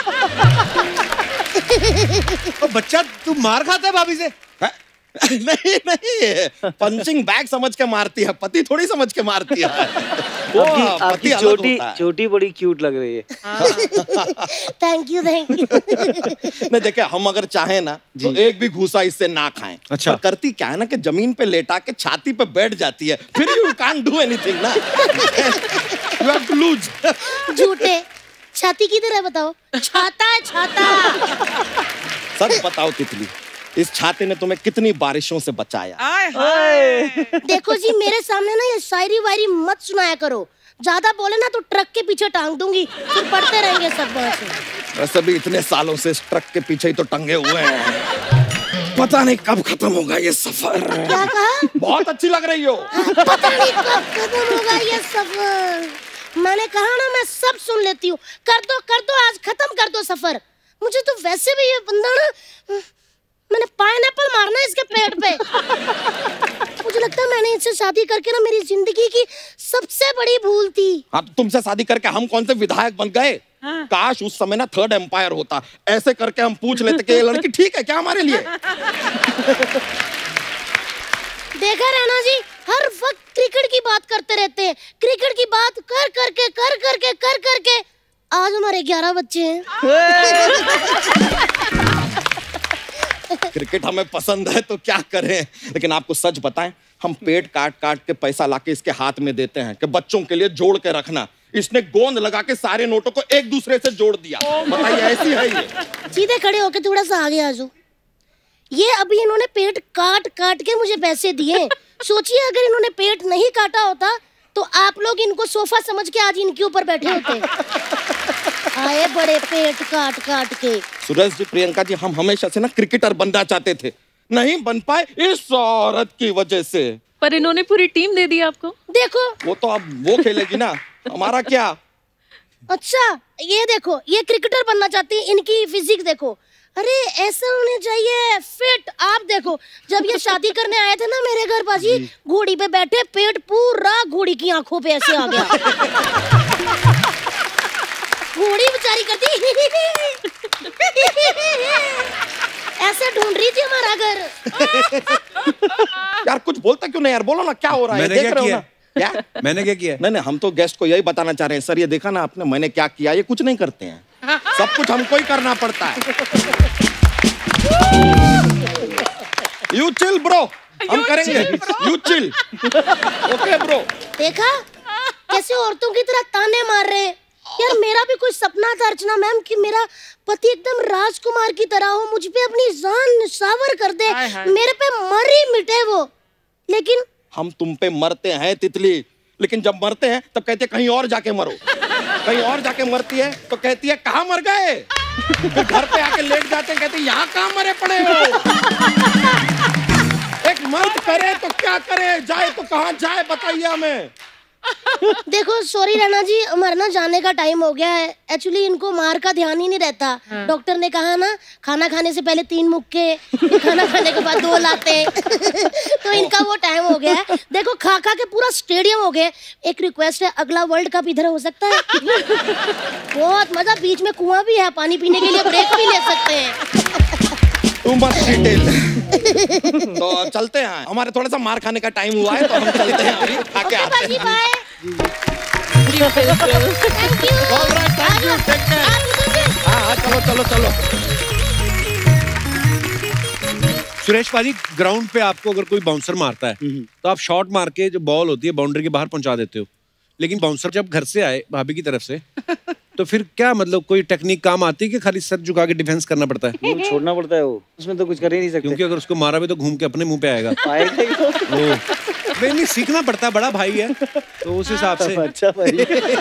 तो बच्चा तू मार खाता है भाभी से? नहीं नहीं, पंचिंग बैग समझ के मारती है, पति थोड़ी समझ के मारती है। वो आपकी, पति आपकी अलग चोटी होता है। चोटी बड़ी क्यूट लग रही है। Thank you thank you. नहीं देखिए, हम अगर चाहें ना तो एक भी घूसा इससे ना खाएं। अच्छा। पर करती क्या है ना कि जमीन पे लेटा के छाती पे बैठ जाती है, फिर यू कांट डू एनीथिंग ना। You have to lose. झूठे, छाती किधर है बताओ? छाता है छाता। सच बताओ तितली, इस छाते ने तुम्हें कितनी बारिशों से बचाया? आए हाय। देखो जी, मेरे सामने ना ये शायरी वायरी मत सुनाया करो, ज्यादा बोले ना तो ट्रक के पीछे टांग दूंगी, फिर पढ़ते रहेंगे सब वहाँ से। वैसे भी इतने सालों से इस ट्रक के पीछे ही तो टंगे हुए हैं, पता नहीं कब खत्म होगा ये सफर। क्या कहा? बहुत अच्छी लग रही हो। पता नहीं कब खत्म होगा ये सफर। मैंने कहा ना, मैं सब सुन लेती हूँ। कर दो कर दो, आज खत्म कर दो सफर। मुझे तो वैसे भी ये बंदा ना, मैंने पाइनएप्पल मारना है इसके पेट पे। मुझे लगता है मैंने इससे शादी शादी करके ना मेरी जिंदगी की सबसे बड़ी भूल थी। हाँ, तो तुमसे शादी करके हम कौन से विधायक बन गए? हाँ। काश उस समय ना थर्ड एम्पायर होता, ऐसे करके हम पूछ लेते कि ये लड़की ठीक है क्या हमारे लिए। देखा रैना जी, हर वक्त क्रिकेट की बात करते रहते हैं, क्रिकेट की बात कर करके कर करके कर करके आज हमारे ग्यारह बच्चे हैं। क्रिकेट हमें पसंद है तो क्या करें, लेकिन आपको सच बताएं, हम पेट काट काट के पैसा लाके इसके हाथ में देते हैं कि बच्चों के लिए जोड़ के रखना। इसने गोंद लगा के सारे नोटों को एक दूसरे से जोड़ दिया। बताइए ऐसी है ये? सीधे खड़े होके थोड़ा सा आगे आ जाओ। ये अभी इन्होंने पेट काट काट के मुझे पैसे दिए। सोचिए अगर इन्होंने पेट नहीं काटा होता तो आप लोग इनको सोफा समझ के आज इनके ऊपर बैठे होते। आए बड़े पेट काट काट के। सुरेश जी, प्रियंका जी, हम हमेशा से ना क्रिकेटर बनना चाहते थे, नहीं बन पाए इस औरत की वजह से। पर इन्होंने पूरी टीम दे दी आपको। देखो वो तो अब वो खेलेगी ना, हमारा क्या। अच्छा ये देखो, ये क्रिकेटर बनना चाहती है, इनकी फिजिक देखो, अरे ऐसा होने चाहिए फिट। आप देखो जब ये शादी करने आए थे ना मेरे घर बाजी, घोड़ी पे बैठे, पेट पूरा घोड़ी की आंखों पे ऐसे आ गया। घोड़ी बेचारी करती ऐसे ढूंढ रही थी हमारा घर। यार कुछ बोलता क्यों नहीं यार, बोलो ना क्या हो रहा है। मैंने देख क्या रहे किया? हो ना क्या मैंने क्या किया? नहीं नहीं, हम तो गेस्ट को यही बताना चाह रहे हैं, सर ये देखा ना आपने मैंने क्या किया, ये कुछ नहीं करते हैं, सब कुछ हमको ही करना पड़ता है। यू चिल ब्रो, हम करेंगे, यू चिल, ओके ब्रो। देखा कैसे औरतों की तरह ताने मार रहे हैं। यार मेरा भी कोई सपना था अर्चना मैम कि मेरा पति एकदम राजकुमार की तरह हो, मुझ पे अपनी जान निछावर कर दे, मेरे पे मर ही मिटे वो। लेकिन हम तुम पे मरते हैं तितली, लेकिन जब मरते हैं तब कहते हैं कहीं और जाके मरो। कहीं और जाके मरती है तो कहती है कहाँ मर गए। फिर घर पे आके लेट जाते हैं, कहते हैं यहाँ कहाँ मरे पड़े हो। एक मर्द करे तो क्या करे, जाए तो कहाँ जाए, बताइए हमें। देखो सॉरी रैना जी, हमारा ना जाने का टाइम हो गया है। एक्चुअली इनको मार का ध्यान ही नहीं रहता। हाँ। डॉक्टर ने कहा ना खाना खाने से पहले तीन मुक्के, खाना खाने के बाद दो लाते। तो इनका वो टाइम हो गया है। देखो खा खा के पूरा स्टेडियम हो गया। एक रिक्वेस्ट है, अगला वर्ल्ड कप इधर हो सकता है। बहुत मजा, बीच में कुआं भी है, पानी पीने के लिए ब्रेक भी ले सकते हैं। तू मत डिटेल। तो चलते हैं, हमारे थोड़ा सा मार खाने का टाइम हुआ है तो हम चलते हैं अभी, आके आते हैं। बाय। हाँ चलो चलो चलो। सुरेश पाजी, ग्राउंड पे आपको अगर कोई बाउंसर मारता है तो आप शॉट मार के जो बॉल होती है बाउंड्री के बाहर पहुंचा देते हो, लेकिन बाउंसर जब घर से आए भाभी की तरफ से तो फिर क्या मतलब कोई टेक्निक काम आती है कि खाली सर झुका के डिफेंस करना पड़ता है? वो छोड़ना पड़ता है, वो उसमें तो कुछ कर ही नहीं सकते, क्योंकि अगर उसको मारा भी तो घूम के अपने मुंह पे आएगा। आएगा नहीं नहीं, सीखना पड़ता है, बड़ा भाई है तो उस हिसाब से। अच्छा भाई।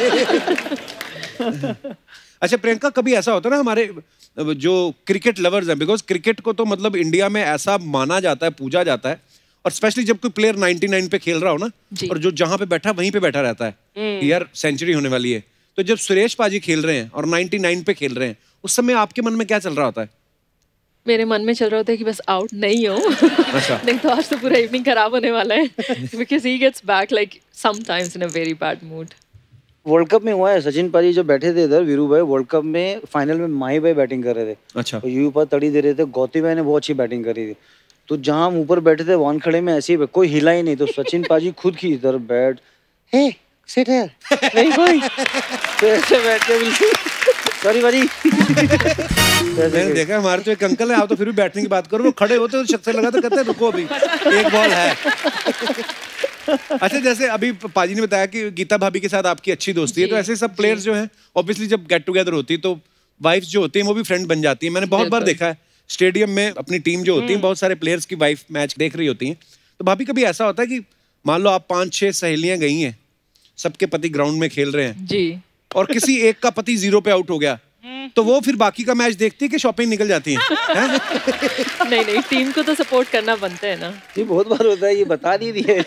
अच्छा प्रियंका, कभी ऐसा होता है ना हमारे जो क्रिकेट लवर्स हैं, बिकॉज क्रिकेट को तो मतलब इंडिया में ऐसा माना जाता है, पूजा जाता है, और स्पेशली जब कोई प्लेयर निन्यानवे पे खेल रहा हो ना, और जो जहां पे बैठा वहीं पे बैठा रहता है, यार सेंचुरी होने वाली है, तो जब सुरेश पाजी खेल रहे हैं और निन्यानवे पे खेल रहे हैं, उस समय आपके मन में क्या चल रहा होता है? मेरे मन में चल रहा होता है कि बस आउट नहीं हो। अच्छा। नहीं तो आज तो पूरा इवनिंग खराब होने वाला है, because he gets back like sometimes in a very bad mood. World cup में हुआ है, सचिन पाजी जो बैठे थे इधर, वीरू भाई वर्ल्ड कप में फाइनल में माही भाई बैटिंग कर रहे थे। अच्छा। तो यू पर तड़ी दे रहे थे, गौती भाई ने बहुत अच्छी बैटिंग करी थी, तो जहां हम ऊपर बैठे थे वन खड़े में ऐसे ही कोई हिला ही नहीं, तो सचिन पाजी खुद की इधर बैठ, हे सिट हियर, नहीं कोई, तो ऐसे बैठ के बिल्कुल सॉरी भाजी। मैंने देखा हमारे तो एक अंकल है, आप तो फिर भी बैठने की बात करो, वो खड़े होते तो छत से लगा तो कहते हैं रुको अभी एक बॉल है। अच्छा, जैसे अभी पाजी ने बताया कि गीता भाभी के साथ आपकी अच्छी दोस्ती है, तो ऐसे सब प्लेयर्स जो हैं ऑब्वियसली जब गेट टुगेदर होती है तो वाइफ्स जो होती हैं वो भी फ्रेंड बन जाती हैं। मैंने बहुत बार देखा है स्टेडियम में अपनी टीम जो होती है, बहुत सारे प्लेयर्स की वाइफ मैच देख रही होती हैं, तो भाभी कभी ऐसा होता है कि मान लो आप पांच छह सहेलियां गई हैं, सबके पति ग्राउंड में खेल रहे हैं जी, और किसी एक का पति जीरो पे आउट हो गया, तो वो फिर बाकी का मैच देखती है कि शॉपिंग निकल जाती है? नहीं नहीं, टीम को तो सपोर्ट करना बनता है ना। ये बहुत बार होता है, ये बता नहीं दिए।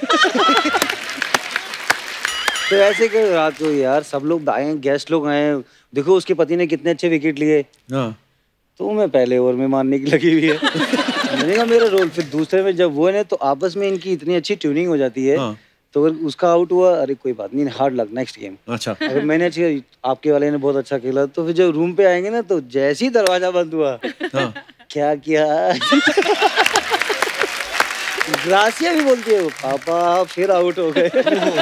तो ऐसे कि रात को यार सब लोग आए, गेस्ट लोग आए, देखो उसके पति ने कितने अच्छे विकेट लिए, तो मैं पहले ओवर में मारने की लगी हुई है। मैंने कहा मेरा रोल, फिर दूसरे में जब वो है तो आपस में इनकी इतनी अच्छी ट्यूनिंग हो जाती है तो अगर उसका आउट हुआ, अरे कोई बात नहीं, हार्ड लक, नेक्स्ट गेम। अच्छा। अगर मैंने अच्छा आपके वाले ने बहुत अच्छा खेला, तो फिर जब रूम पे आएंगे ना, तो जैसे ही दरवाजा बंद हुआ, हाँ। क्या किया ग्रासिया भी बोलती है वो, पापा फिर आउट हो गए।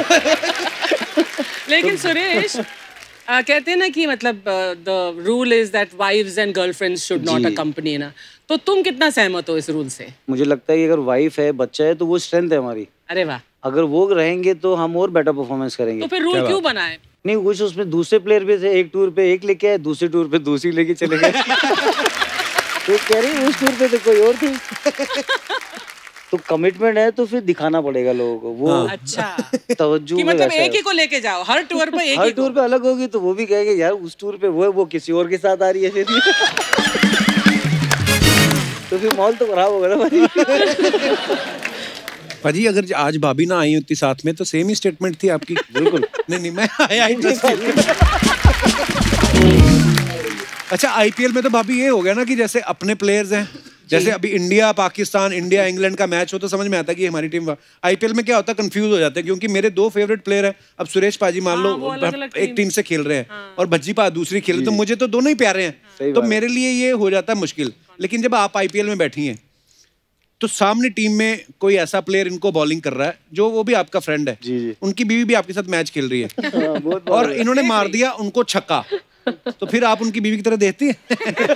लेकिन सुरेश आ, कहते हैं ना कि मतलब the rule is that wives and girlfriends should not accompany ना, तो तुम कितना सहमत हो इस रूल से? मुझे लगता है कि अगर वाइफ है, बच्चा है, तो वो स्ट्रेंथ है हमारी। अरे वाह। अगर वो रहेंगे तो हम और बेटर परफॉर्मेंस करेंगे। तो फिर रूल क्यों बनाए? नहीं, कुछ उसमें दूसरे प्लेयर भी थे, एक टूर पे एक लेके आए, दूसरे टूर पे दूसरी लेके चले गए। तो कह रही उस टूर पे तो कोई और थी। तो कमिटमेंट है तो फिर दिखाना पड़ेगा लोगों को वो। हाँ। अच्छा तवज्जो कि मतलब एक ही को लेके जाओ हर टूर पे, एक हर ही टूर पे अलग होगी तो वो भी कहेंगे यार उस टूर पे वो है, वो किसी और के साथ आ रही है फिर। तो फिर माहौल तो खराब होगा ना भाई। पाजी अगर आज भाभी ना आई होती साथ में तो सेम ही स्टेटमेंट थी आपकी। बिल्कुल। नहीं नहीं मैं आया ही अच्छा आईपीएल में तो भाभी ये हो गया ना कि जैसे अपने प्लेयर्स हैं, जैसे अभी इंडिया पाकिस्तान, इंडिया इंग्लैंड का मैच हो तो समझ में आता है कि हमारी टीम। आईपीएल में क्या होता है, कंफ्यूज हो जाते हैं, क्योंकि मेरे दो फेवरेट प्लेयर हैं। अब सुरेश पाजी मान लो एक टीम से खेल रहे हैं और भज्जी पा दूसरी खेल रहे, तो मुझे तो दोनों ही प्यारे हैं, तो मेरे लिए ये हो जाता है मुश्किल। लेकिन जब आप आईपीएल में बैठी हैं तो सामने टीम में कोई ऐसा प्लेयर इनको बॉलिंग कर रहा है जो वो भी आपका फ्रेंड है, जी जी। उनकी बीवी भी आपके साथ मैच खेल रही है और इन्होंने मार दिया उनको छक्का, तो फिर आप उनकी बीवी की तरह देखती हैं?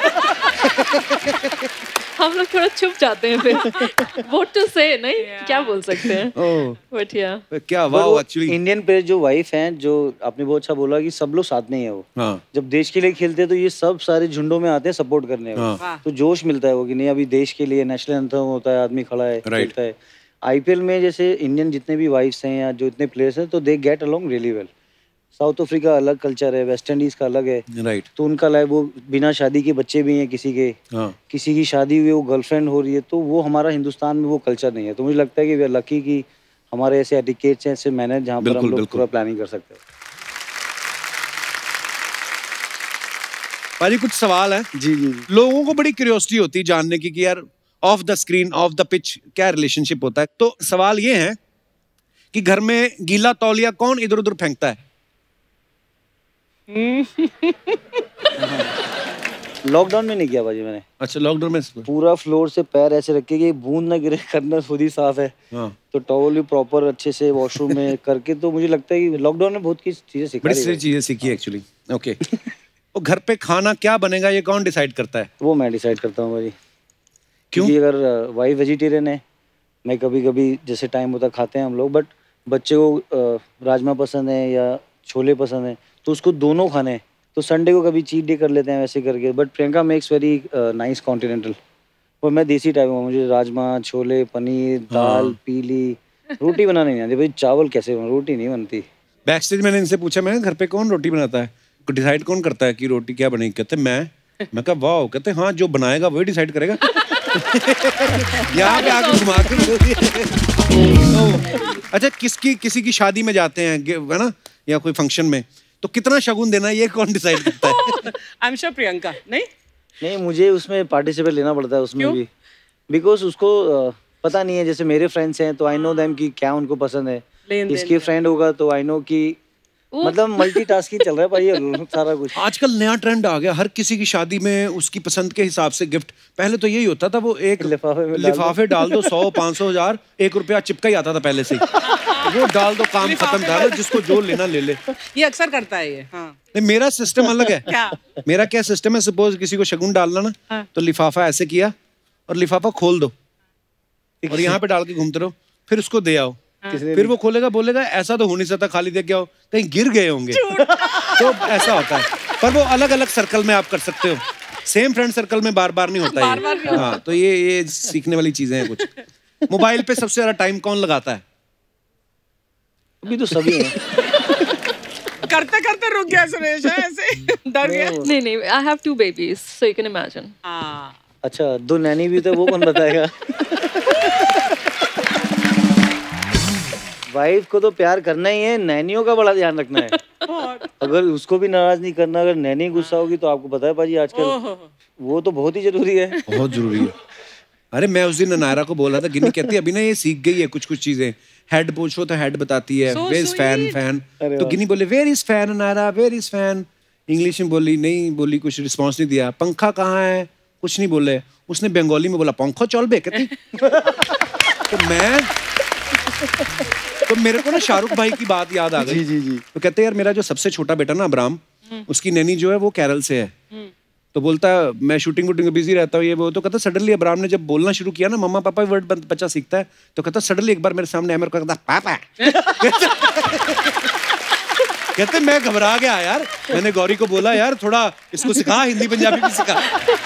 हम लोग थोड़ा चुप जाते हैं फिर। What to say, नहीं क्या बोल सकते हैं। बट या क्या वाह, एक्चुअली इंडियन प्लेयर जो वाइफ हैं, जो आपने बहुत अच्छा बोला कि सब लोग साथ में ही है वो। हाँ। जब देश के लिए खेलते हैं तो ये सब सारे झुंडों में आते हैं सपोर्ट करने। हाँ। तो जोश मिलता है वो कि नहीं अभी देश के लिए नेशनल एंथम होता है, आदमी खड़ा है, खेलता है। आईपीएल में जैसे इंडियन जितने भी वाइफ्स हैं या जो इतने प्लेयर्स हैं, तो they get along really well. South Africa अलग कल्चर है, वेस्ट इंडीज का अलग है, राइट। तो उनका लाइफ वो बिना शादी के बच्चे भी हैं किसी के, हाँ। किसी की शादी हुई वो गर्लफ्रेंड हो रही है, तो वो हमारा हिंदुस्तान में वो कल्चर नहीं है। तो मुझे लगता है कि वी आर लकी कि हमारे ऐसे एटिकेट्स हैं, ऐसे मैनेज जहाँ पर हम लोग पूरा प्लानिंग कर सकते हैं। पाजी कुछ सवाल है जी जी। लोगों को बड़ी क्यूरियोसिटी होती है जानने की कि यार off the screen off the pitch क्या रिलेशनशिप होता है। तो सवाल ये है कि घर में गीला तौलिया कौन इधर उधर फेंकता है? लॉकडाउन में नहीं किया भाजी मैंने। अच्छा लॉकडाउन में पूरा फ्लोर से पैर ऐसे रखे कि बूंद ना गिरे, करना खुद ही साफ है। हाँ। तो टॉवल भी प्रॉपर अच्छे से वॉशरूम में करके, तो मुझे लगता है कि लॉकडाउन में बहुत कुछ चीजें सीखी, बड़ी सारी चीजें सीखी एक्चुअली। ओके। और घर पे खाना क्या बनेगा ये कौन डिसाइड करता है? वो मैं डिसाइड करता हूँ भाजी। क्यों? अगर वाइफ वेजिटेरियन है, मैं कभी कभी जैसे टाइम होता खाते हैं हम लोग, बट बच्चे को राजमा पसंद है या छोले पसंद है, तो उसको दोनों खाने हैं, तो संडे को कभी चीट डे कर लेते हैं वैसे करके। But Priyanka makes very nice continental, और मैं देसी टाइप हूँ, मुझे राजमा, छोले, पनीर, दाल, हाँ। पीली रोटी बनाने नहीं आती भाई। चावल कैसे बन, रोटी नहीं बनती। बैक स्टेज मैंने इनसे पूछा, मैं घर पे कौन रोटी बनाता है, डिसाइड कौन करता है कि रोटी क्या बनेगी? कहते मैं मैं कहा वाह, कहते हाँ जो बनाएगा वही डिसाइड करेगा। यहाँ पे आके घुमा के। अच्छा किसकी किसी की शादी में जाते हैं है ना, या कोई फंक्शन में, तो कितना शगुन देना है ये कौन डिसाइड करता है? I am sure Priyanka. नहीं नहीं मुझे उसमें पार्टिसिपेट लेना पड़ता है उसमें भी, बिकॉज उसको पता नहीं है। जैसे मेरे फ्रेंड्स हैं तो आई नो देम कि क्या उनको पसंद है, इसके फ्रेंड होगा तो आई नो कि मतलब मल्टीटास्किंग चल रहा है भाई सारा कुछ। आजकल नया ट्रेंड आ गया, हर किसी की शादी में उसकी पसंद के हिसाब से गिफ्ट। पहले तो यही होता था, वो एक लिफाफे लिफाफे डाल दो, सौ पाँच सौ हजार एक रुपया चिपका ही आता था पहले से, वो डाल दो काम खत्म, डालो जिसको जो लेना ले ले। ये अक्सर करता है ये। हाँ। नहीं मेरा सिस्टम अलग है। क्या? मेरा क्या सिस्टम है, सपोज किसी को शगुन डालना ना, हाँ। तो लिफाफा ऐसे किया और लिफाफा खोल दो और यहाँ पे डाल के घूमते रहो, फिर उसको दे आओ। फिर वो खोलेगा, बोलेगा ऐसा तो हो नहीं सकता, खाली देख के आओ, कहीं गिर गए होंगे। तो ऐसा होता है, पर वो अलग अलग सर्कल में आप कर सकते हो, सेम फ्रेंड सर्कल में बार बार नहीं होता है। हाँ तो ये ये सीखने वाली चीजें हैं कुछ। मोबाइल पे सबसे ज्यादा टाइम कौन लगाता है? अभी तो सभी हैं। करते करते रुक गया सुरेश, ऐसे डर गया। नहीं नहीं, I have two babies so you can imagine. अच्छा दो नैनी भी तो वो कौन बताएगा? वाइफ को तो प्यार करना ही है, नैनियों का बड़ा ध्यान रखना है। अगर उसको भी नाराज नहीं करना, अगर नैनी गुस्सा होगी तो आपको पता है भाजी आजकल वो तो बहुत ही जरूरी है। बहुत जरूरी है। अरे मैं उस दिन नायरा को बोल रहा था, गिन्नी कहती है अभी ना ये सीख गई है कुछ कुछ चीजें, हेड पूछो तो हेड बताती है, वेयर इज फैन फैन, तो गिन्नी बोले where is fan Naira, where is fan, English में बोली, नहीं बोली, कुछ रिस्पॉन्स नहीं दिया, पंखा कहाँ है, कुछ नहीं बोले, उसने बंगाली में बोला पंखो चल बे, कहती तो मैं तो मेरे को ना शाहरुख भाई की बात याद आ गई। जी जी जी। तो कहते यार मेरा जो सबसे छोटा बेटा ना अब्राम, उसकी नैनी जो है वो केरल से है, तो बोलता है मैं शूटिंग वूटिंग बिजी रहता हूँ ये वो, तो कहता सडनली अब्राम ने जब बोलना शुरू किया ना, मम्मा पापा वर्ड बच्चा सीखता है, तो कहता सडनली एक बार मेरे सामने आया, मेरे को कहता पापा कहते मैं घबरा गया यार, मैंने गौरी को बोला यार थोड़ा इसको सिखा, हिंदी पंजाबी भी सिखा।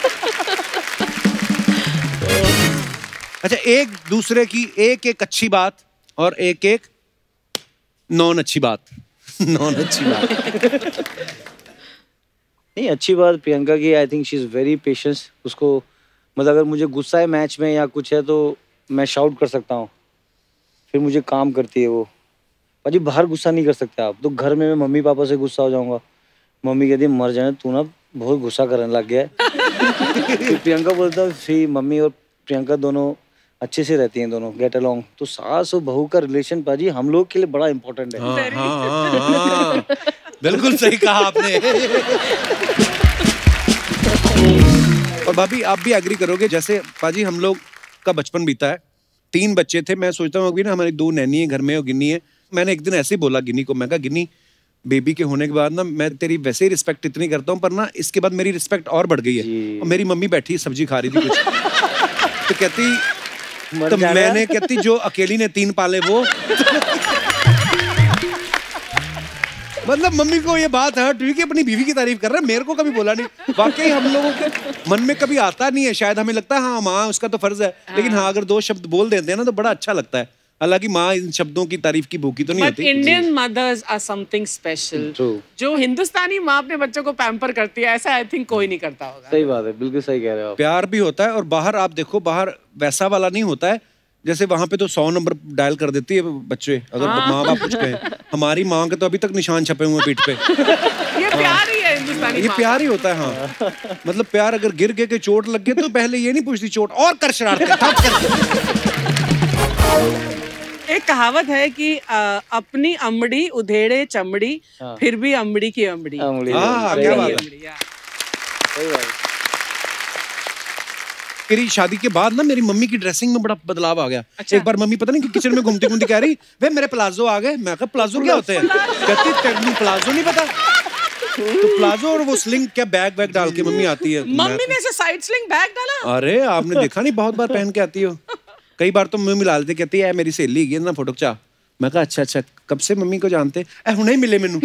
अच्छा, एक दूसरे की एक एक अच्छी बात और एक एक नॉन अच्छी बात नॉन अच्छी बात नहीं, अच्छी बात प्रियंका की, I think she is very patience. उसको मतलब अगर मुझे गुस्सा है मैच में या कुछ है तो मैं शाउट कर सकता हूँ, फिर मुझे काम करती है वो। भाजी बाहर गुस्सा नहीं कर सकते आप, तो घर में मैं मम्मी पापा से गुस्सा हो जाऊंगा, मम्मी कहती है मर जाने तू ना बहुत गुस्सा करने लग गया है। फिर प्रियंका बोलता है फिर मम्मी और प्रियंका दोनों अच्छे से रहती हैं, दोनों गेट अलोंग। तो सास और बहू का रिलेशन पाजी हम लोग के लिए बड़ा इंपॉर्टेंट है। हाँ, हाँ, हाँ, हाँ, बिल्कुल सही कहा आपने। और भाभी आप भी एग्री करोगे, जैसे पाजी हम लोग का बचपन बीता है, तीन बच्चे थे, मैं सोचता हूँ अभी ना हमारी दो नैनी है घर में और गिन्नी है। मैंने एक दिन ऐसे ही बोला गिन्नी को, मैं कहा गिन्नी बेबी के होने के बाद ना मैं तेरी वैसे ही रिस्पेक्ट इतनी करता हूँ, पर ना इसके बाद मेरी रिस्पेक्ट और बढ़ गई है। और मेरी मम्मी बैठी सब्जी खा रही थी कुछ, तो कहती तो मैंने कहती जो अकेली ने तीन पाले वो मतलब मम्मी को ये बात हर्ट हुई कि अपनी बीवी की तारीफ कर रहा है, मेरे को कभी बोला नहीं। वाकई हम लोगों के मन में कभी आता नहीं है, शायद हमें लगता है हाँ माँ उसका तो फर्ज है, लेकिन हाँ अगर दो शब्द बोल देते हैं ना तो बड़ा अच्छा लगता है। हालांकि माँ इन शब्दों की तारीफ की भूखी तो नहीं होती। Indian mothers are something special. जो हिंदुस्तानी माँ अपने बच्चों को पैम्पर करती है, ऐसा आई थिंक कोई नहीं करता होगा। सही बात है, बिल्कुल सही कह रहे हो आप। प्यार भी होता है, और बाहर आप देखो, बाहर वैसा वाला नहीं होता है जैसे वहां पे तो सौ नंबर डायल कर देती है बच्चे अगर माँ बाप कुछ कहें। हमारी माँ के तो अभी तक निशान छपे हुए पीठ पे। ये प्यार ही है हिंदुस्तानी, ये प्यार ही होता है। हाँ मतलब प्यार अगर गिर गए के चोट लग गए तो पहले ये नहीं पूछती चोट और कर शरारतें। एक कहावत है कि आ, अपनी अमड़ी उधेड़े चमड़ी, फिर भी अमड़ी की अमड़ी। हाँ क्या बात है। मेरी शादी के बाद ना मेरी मम्मी की ड्रेसिंग में बड़ा बदलाव आ गया। अच्छा। एक बार मम्मी पता नहीं कि किचन में घूमती घूमती कह रही वे मेरे प्लाजो आ गए। मैं कहा प्लाजो क्या होते हैं? कहती तेरे प्लाजो नहीं पता? तो प्लाजो और वो स्लिंग क्या बैग बैग डाल के मम्मी आती है। मम्मी ने ऐसे साइड स्लिंग बैग डाला? अरे आपने देखा नहीं, बहुत बार पहन के आती हो। कई बार तो मम्मी मिला लेती, कहती है मेरी सहेली है ना फोटो खिंचा। मैं कहा अच्छा अच्छा, कब से मम्मी को जानते? ए हुणे ही मिले मैनू।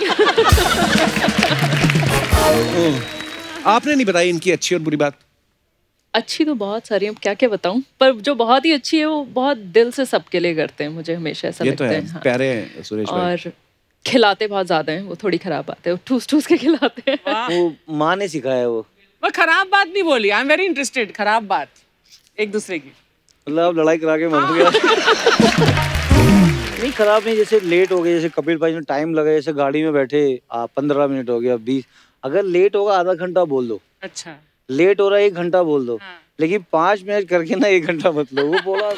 आपने नहीं बताई इनकी अच्छी और बुरी बात? अच्छी तो बहुत सारी है, क्या क्या बताऊं, पर जो बहुत ही अच्छी है वो बहुत दिल से सबके लिए करते हैं, मुझे हमेशा ऐसा लगता है। हाँ। प्यारे हैं सुरेश भाई। और खिलाते बहुत ज्यादा हैं, वो थोड़ी खराब बात है, वो ठूस ठूस के खिलाते हैं। वो माँ ने सिखाया वो। वो खराब बात नहीं बोली, आई एम वेरी इंटरेस्टेड। खराब बात एक दूसरे की, मतलब आप लड़ाई करा के मर गया। नहीं खराब नहीं, जैसे लेट हो गए, जैसे कपिल भाई ने टाइम लगा, जैसे गाड़ी में बैठे आप पंद्रह मिनट हो गया, बीस, अगर लेट होगा आधा घंटा बोल दो। अच्छा लेट हो रहा है एक घंटा बोल दो। हाँ। लेकिन पांच मिनट करके ना एक घंटा मत लो, वो बोला।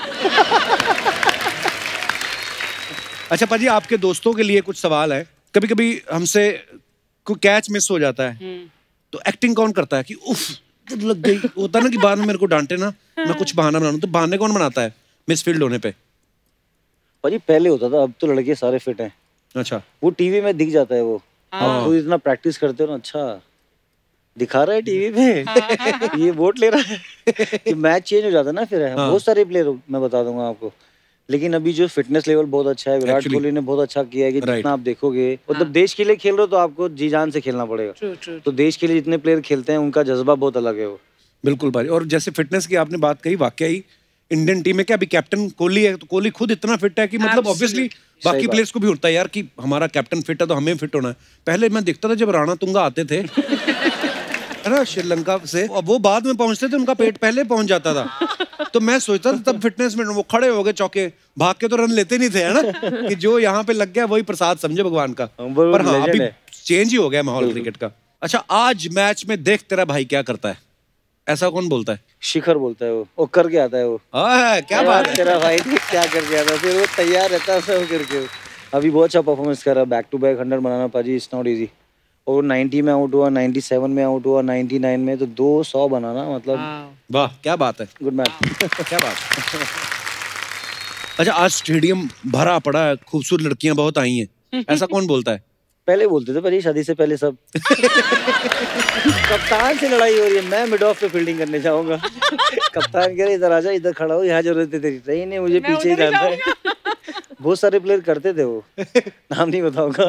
अच्छा पाजी, आपके दोस्तों के लिए कुछ सवाल है। कभी कभी हमसे कोई कैच मिस हो जाता है तो एक्टिंग कौन करता है कि उफ लग गई, होता ना कि बाद में मेरे को डांटे ना, मैं कुछ बहाना बना लूं, तो बहाने कौन बनाता है मिस फील्ड होने पे? पाजी पहले होता था, अब तो लड़के सारे फिट हैं। अच्छा, वो टीवी में दिख जाता है वो। आप खुद इतना प्रैक्टिस करते हो ना, अच्छा दिखा रहा है टीवी पे। ये वोट ले रहा है कि मैच चेंज हो जाता है ना फिर। है बहुत सारे प्लेयर मैं बता दूंगा आपको, लेकिन अभी जो फिटनेस लेवल बहुत अच्छा है, विराट कोहली ने बहुत अच्छा किया है कि जितना आप देखोगे, मतलब देश के लिए खेल रहे हो तो आपको जी जान से खेलना पड़ेगा। तो देश के लिए जितने प्लेयर खेलते हैं उनका जज्बा बहुत अलग है वो। बिल्कुल भाई। और जैसे फिटनेस की आपने बात कही, वाकई इंडियन टीम में क्या अभी कैप्टन कोहली है, तो कोहली खुद इतना फिट है कि मतलब ऑब्वियसली बाकी प्लेयर्स को भी होता है यार कि हमारा कैप्टन फिट है तो हमें फिट होना है। पहले मैं देखता था जब राणा तुंगा आते थे है ना श्रीलंका से, वो बाद में पहुंचते थे, उनका पेट पहले पहुंच जाता था। तो मैं सोचता था तब फिटनेस में वो खड़े हो गए चौके, भाग के तो रन लेते नहीं थे, है ना कि जो यहाँ पे लग गया वही प्रसाद समझे भगवान का। पर हाँ अभी चेंज ही हो गया माहौल क्रिकेट का। अच्छा, आज मैच में देख तेरा भाई क्या करता है, ऐसा कौन बोलता है? शिखर बोलता है वो, वो करके आता है वो। आ, क्या बात है? तेरा भाई क्या करके आता है, फिर वो तैयार रहता है सब करके। अभी बहुत अच्छा परफॉर्मेंस कर रहा है, बैक टू बैक हंड्रेड बनाना पाजी इट्स नॉट इजी। और नाइंटी में आउट हुआ, नाइंटी सेवन में आउट हुआ, नाइंटी नाइन में, तो दो सौ बनाना मतलब वाह क्या बात है, गुड मैन। क्या बात है। अच्छा आज स्टेडियम भरा पड़ा है, खूबसूरत लड़कियां बहुत आई हैं, ऐसा कौन बोलता है? पहले बोलते थे भाई शादी से पहले सब। कप्तान से लड़ाई हो रही है, मैं मिड ऑफ पे फील्डिंग करने जाऊंगा। कप्तान कह रहे इधर आजा, इधर खड़ा हो, यहाँ जरूरत है तेरी। नहीं नहीं मुझे पीछे ही जाना है। बहुत सारे प्लेयर करते थे वो, नाम नहीं बताऊंगा।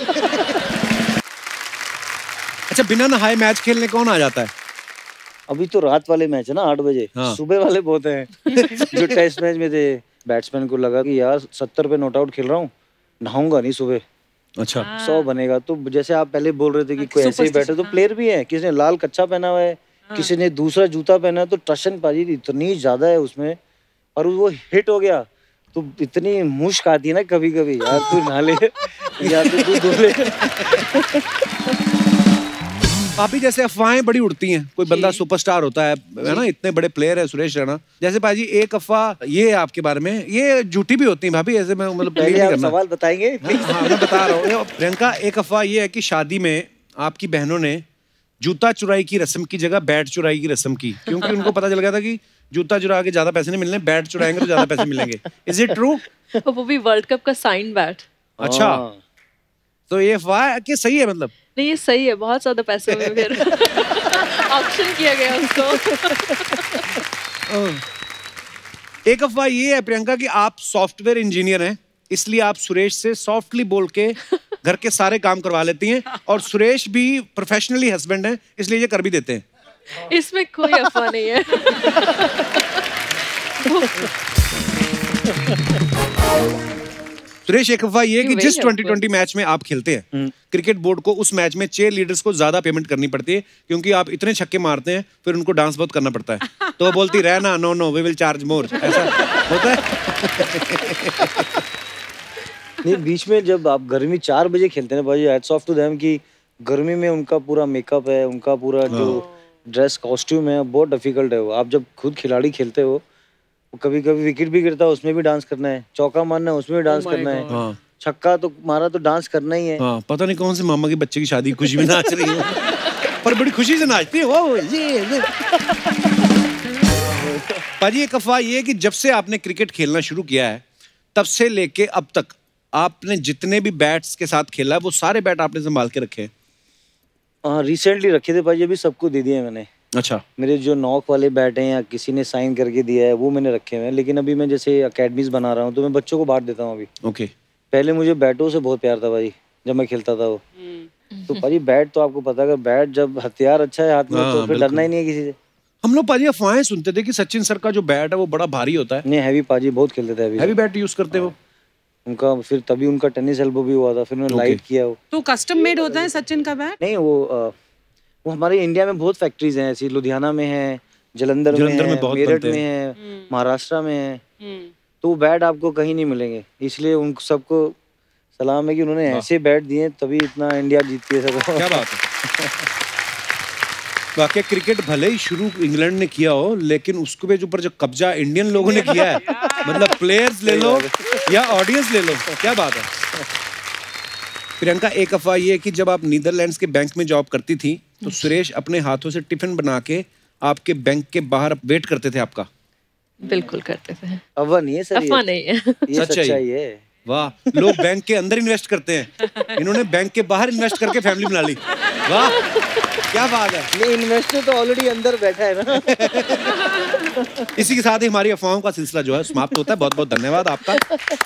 अच्छा बिना नहाए मैच खेलने कौन आ जाता है? अभी तो रात वाले मैच है ना आठ बजे। हाँ। सुबह वाले बहुत हैं। जो टेस्ट मैच में थे, बैट्समैन को लगा कि यार सत्तर पे नॉट आउट खेल रहा हूँ, नहाऊंगा नहीं सुबह। अच्छा सौ बनेगा। तो जैसे आप पहले बोल रहे थे कि कोई ऐसे ही बैठे, तो प्लेयर भी है, किसी ने लाल कच्चा पहना हुआ है, किसी ने दूसरा जूता पहना है, तो टशन पाजी इतनी ज्यादा है उसमें, और वो हिट हो गया तो इतनी मुश्क आती है ना कभी कभी, यार तू नहा ले या तो तू धो ले। पापी जैसे अफवाहें बड़ी उड़ती हैं, कोई बंदा सुपरस्टार होता है है ना, इतने बड़े प्लेयर है सुरेश रैना जैसे। पाजी एक अफवाह ये है आपके बारे में, ये झूठी भी होती है भाभी, ऐसे मैं मतलब पहले आप सवाल बताएंगे। हाँ मैं बता रहा हूँ प्रियंका, एक अफवाह ये है कि शादी में आपकी बहनों ने जूता चुराई की रस्म की जगह बैट चुराई की रस्म की, क्योंकि उनको पता चल गया था कि जूता चुरा के ज्यादा पैसे नहीं मिलने, बैट चुराएंगे तो ज्यादा पैसे मिलेंगे। Is it true? वो भी वर्ल्ड कप का साइन बैट। अच्छा तो ये अफवाह कि सही है? मतलब नहीं ये सही है, बहुत ज्यादा पैसे हुए फिर ऑक्शन किया गया उसको। एक अफवाह ये है प्रियंका कि आप सॉफ्टवेयर इंजीनियर हैं, इसलिए आप सुरेश से सॉफ्टली बोल के घर के सारे काम करवा लेती हैं, और सुरेश भी प्रोफेशनली हस्बैंड हैं इसलिए ये कर भी देते हैं। इसमें कोई अफवाह नहीं है। सुरेश एक अफवाह ये कि जिस ट्वेंटी ट्वेंटी मैच में आप खेलते हैं, क्रिकेट बोर्ड को उस मैच में चेयर लीडर्स को ज्यादा पेमेंट करनी पड़ती है, क्योंकि आप इतने छक्के मारते हैं फिर उनको डांस बहुत करना पड़ता है, तो वो बोलती रहना no no we will charge more, ऐसा होता है? नहीं बीच में जब आप गर्मी चार बजे खेलते हैं भाई, हैट्स ऑफ टू देम कि गर्मी में उनका पूरा मेकअप है, उनका पूरा जो ड्रेस कॉस्ट्यूम है बहुत डिफिकल्ट है वो। आप जब खुद खिलाड़ी खेलते हो, कभी कभी विकेट भी गिरता है उसमें भी डांस करना है, चौका मारना है उसमें भी डांस करना है, हाँ। छक्का तो मारा तो डांस करना ही है। हाँ, पता नहीं कौन से मामा के बच्चे की शादी खुशी में नाच रही है, पर बड़ी खुशी से नाचती है वो। ये पाजी एक अफवाह ये है कि जब से आपने क्रिकेट खेलना शुरू किया है तब से लेके अब तक आपने जितने भी बैट्स के साथ खेला वो सारे बैट आपने संभाल के रखे हैं? हाँ रिसेंटली रखे थे भाई, अभी सबको दे दिए मैंने। अच्छा। मेरे जो नॉक वाले बैट हैं या किसी ने साइन करके दिया है वो मैंने रखे हुए हैं, लेकिन अभी मैं जैसे अकेडमीज बना रहा हूँ तो मैं बच्चों को बांट देता हूँ अभी। ओके। पहले मुझे बैटों से बहुत प्यार था भाई, जब मैं खेलता था वो। तो भाई बैट तो आपको पता है, बैट जब हथियार अच्छा है हाथ में तो फिर डरना ही नहीं है किसी से। हम लोग पाजी अफवाहें सुनते थे कि सचिन सर का जो बैट है वो बड़ा भारी होता है। नहीं हैवी पाजी बहुत खेलते थे, हैवी बैट यूज करते वो उनका, फिर तभी उनका टेनिस एल्बो भी हुआ था, फिर उन्होंने लाइट किया वो। तो कस्टम मेड होता है सचिन का बैट? नहीं वो वो हमारे इंडिया में बहुत फैक्ट्रीज हैं ऐसी, लुधियाना में है, जलंधर में है, मेरठ में है, महाराष्ट्र में है, तो वो बैट आपको कहीं नहीं मिलेंगे। इसलिए उन सबको सलाम है कि उन्होंने ऐसे बैट दिए तभी इतना इंडिया जीतती है सब। क्या बात है। वाकई क्रिकेट भले ही शुरू इंग्लैंड ने किया हो, लेकिन उसके ऊपर जो कब्जा इंडियन लोगों ने किया है, मतलब प्लेयर्स ले लो या ऑडियंस ले लो, क्या बात है। प्रियंका एक अफवाह ये है कि जब आप नीदरलैंड्स के बैंक में जॉब करती थी तो सुरेश अपने हाथों से टिफिन बना के आपके बैंक के बाहर वेट करते थे आपका? बिल्कुल करते थे। अफवाह नहीं है सर, अफवाह नहीं है, ये सच्चाई है। वाह, लोग बैंक के अंदर इन्वेस्ट करते हैं, इन्होंने बैंक के बाहर इन्वेस्ट करके फैमिली बना ली। वाह क्या बात है। ये इन्वेस्टर तो ऑलरेडी अंदर बैठा है ना। इसी के साथ ही हमारी अफवाहों का सिलसिला जो है समाप्त होता है। बहुत बहुत धन्यवाद आपका।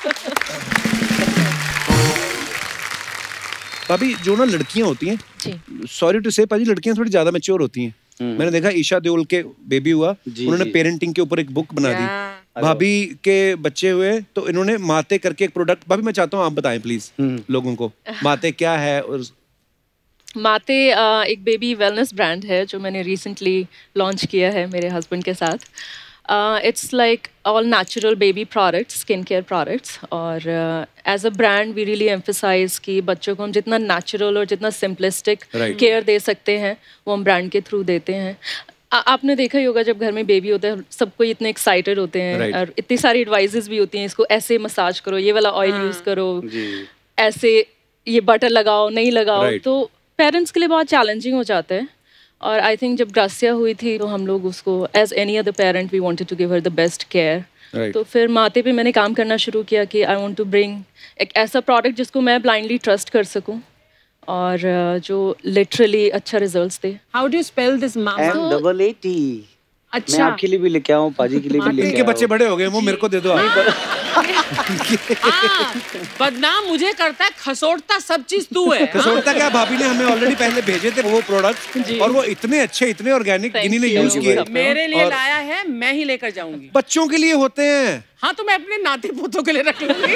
अभी जो ना लड़कियां होती हैं, सॉरी टू से पाजी, लड़कियां थोड़ी ज्यादा मैच्योर होती हैं। मैंने देखा ईशा देओल के बेबी हुआ, उन्होंने पेरेंटिंग के ऊपर एक बुक बना दी। भाभी के बच्चे हुए तो इन्होंने माते करके एक प्रोडक्ट, भाभी मैं चाहता हूँ आप बताएं प्लीज लोगों को माते क्या है। और माते एक बेबी वेलनेस ब्रांड है जो मैंने रिसेंटली लॉन्च किया है मेरे हस्बैंड के साथ। It's like all natural baby products, skin care products, और as a brand we really emphasise कि बच्चों को हम जितना नेचुरल और जितना सिंपलिस्टिक केयर दे सकते हैं वो हम ब्रांड के थ्रू देते हैं। आ, आपने देखा ही होगा जब घर में बेबी होता है सब कोई इतने एक्साइटेड होते हैं right. और इतनी सारी एडवाइजेस भी होती हैं, इसको ऐसे मसाज करो, ये वाला ऑयल यूज करो, ऐसे ये बटर लगाओ नहीं लगाओ right. तो पेरेंट्स के लिए बहुत चैलेंजिंग हो जाता है। और आई थिंक जब ग्रासिया हुई थी तो हम लोग उसको as any other parent we wanted to give her the best care. तो फिर माते पे मैंने काम करना शुरू किया कि आई वांट टू ब्रिंग एक ऐसा प्रोडक्ट जिसको मैं ब्लाइंडली ट्रस्ट कर सकूं और जो लिटरली अच्छा रिजल्ट्स दे। How do you spell this मामा? M double A T. अच्छा, मैं आपके लिए भी लेके आऊं, पाजी के लिए भी लेके आऊं। इनके बच्चे बड़े हो गए, वो मेरे को दे दो आप। बदनाम मुझे करता है, खसोटता सब चीज तू है। खसोटता क्या, भाभी ने हमें ऑलरेडी पहले भेजे थे वो प्रोडक्ट और वो इतने अच्छे इतने ऑर्गेनिक इन्हीं ने यूज किए। मेरे लिए लाया है, मैं ही लेकर जाऊंगी। बच्चों के लिए होते हैं। हाँ तो मैं अपने नाती पोतों के लिए रख लूंगी।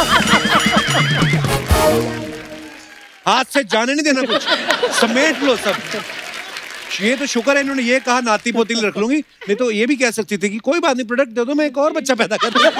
हाथ से जाने नहीं देना, कुछ समेट लो सब। ये तो शुक्र है इन्होंने ये कहा नाती पोती रख लूंगी, नहीं तो ये भी कह सकती थी कि कोई बात नहीं प्रोडक्ट दे दो, मैं एक और बच्चा पैदा कर दूं।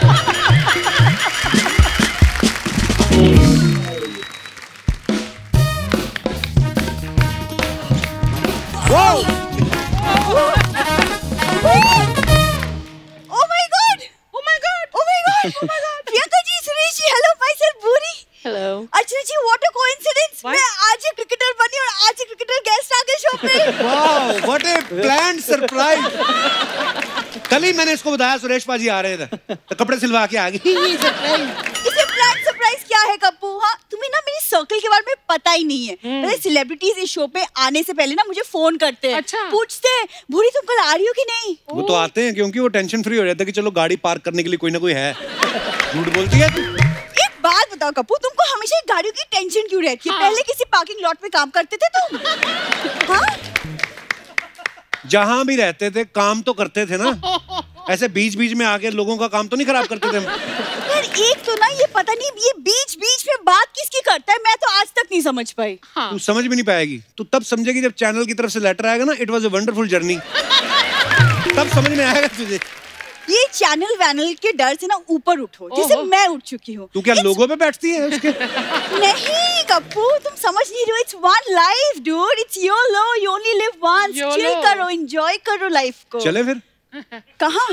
Priyanka ji, Suresh ji, hello myself Bhuri. Hello. अच्छा जी, व्हाट अ कोइंसिडेंस, मैं आज ही क्रिकेटर बनी और आज ही क्रिकेटर गेस्ट आ गए शो पे। Wow, what a planned surprise. कल ही मैंने इसको बताया सुरेश पाजी आ रहे थे तो कपड़े सिलवा के आ गई। इसे प्लान्ड सरप्राइज क्या है कप्पू? हाँ, तुम्हें ना मेरी सर्कल के बारे में पता ही नहीं है। पहले सेलिब्रिटीज इस शो पे आने से पहले ना मुझे फोन करते हैं। अच्छा। पूछते हैं भूरी तुम कल आ रही हो कि नहीं। वो तो आते हैं क्योंकि वो टेंशन फ्री हो जाते हैं कि चलो गाड़ी पार्क करने के लिए कोई ना कोई है। झूठ बोलती है तू। एक बात बताओ कप्पू, तुमको हमेशा गाड़ियों की टेंशन क्यों रहती है? हाँ। पहले किसी पार्किंग लॉट में काम करते थे तुम? हाँ? जहाँ भी रहते थे काम तो करते थे ना, ऐसे बीच बीच में आके लोगों का काम तो नहीं खराब करते थे। यार एक तो ना ये पता नहीं ये बीच बीच में बात किसकी करता है, मैं तो आज तक नहीं समझ पाई। हाँ। तू समझ भी नहीं पाएगी, तू तब समझेगी जब चैनल की तरफ से लेटर आएगा ना, it was a wonderful journey, तब समझ में आएगा तुझे। ये चैनल वैनल के डर से ना ऊपर उठो, जैसे मैं उठ चुकी हूँ। तू क्या लोगों पे बैठती है उसके? नहीं कप्पू, तुम समझ नहीं रहे हो। It's one life dude, it's YOLO, you only live once. Chill करो, एंजॉय करो लाइफ को। चले फिर। कहाँ?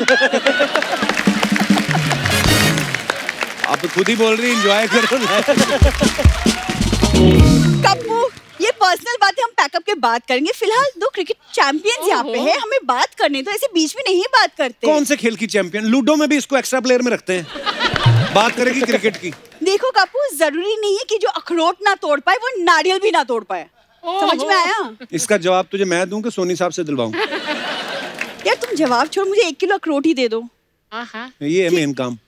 आप खुद ही बोल रही एंजॉय करो। कप्पू, ये पर्सनल बातें हम पैकअप के बात करेंगे। फिलहाल दो क्रिकेट चैंपियंस यहाँ पे हैं, हमें बात करने तो ऐसे बीच में नहीं बात करते। कौन से खेल की चैंपियन? लूडो में भी इसको एक्स्ट्रा प्लेयर में रखते हैं। बात करेगी क्रिकेट की। देखो कप्पू, जरूरी नहीं है कि जो अखरोट ना तोड़ पाए वो नारियल भी ना तोड़ पाए। समझ में आया? इसका जवाब तुझे मैं दूं कि सोनी साहब से दिलवाऊं? यार तुम जवाब छोड़, मुझे एक किलो अखरोट ही दे दो। ये है मेन काम।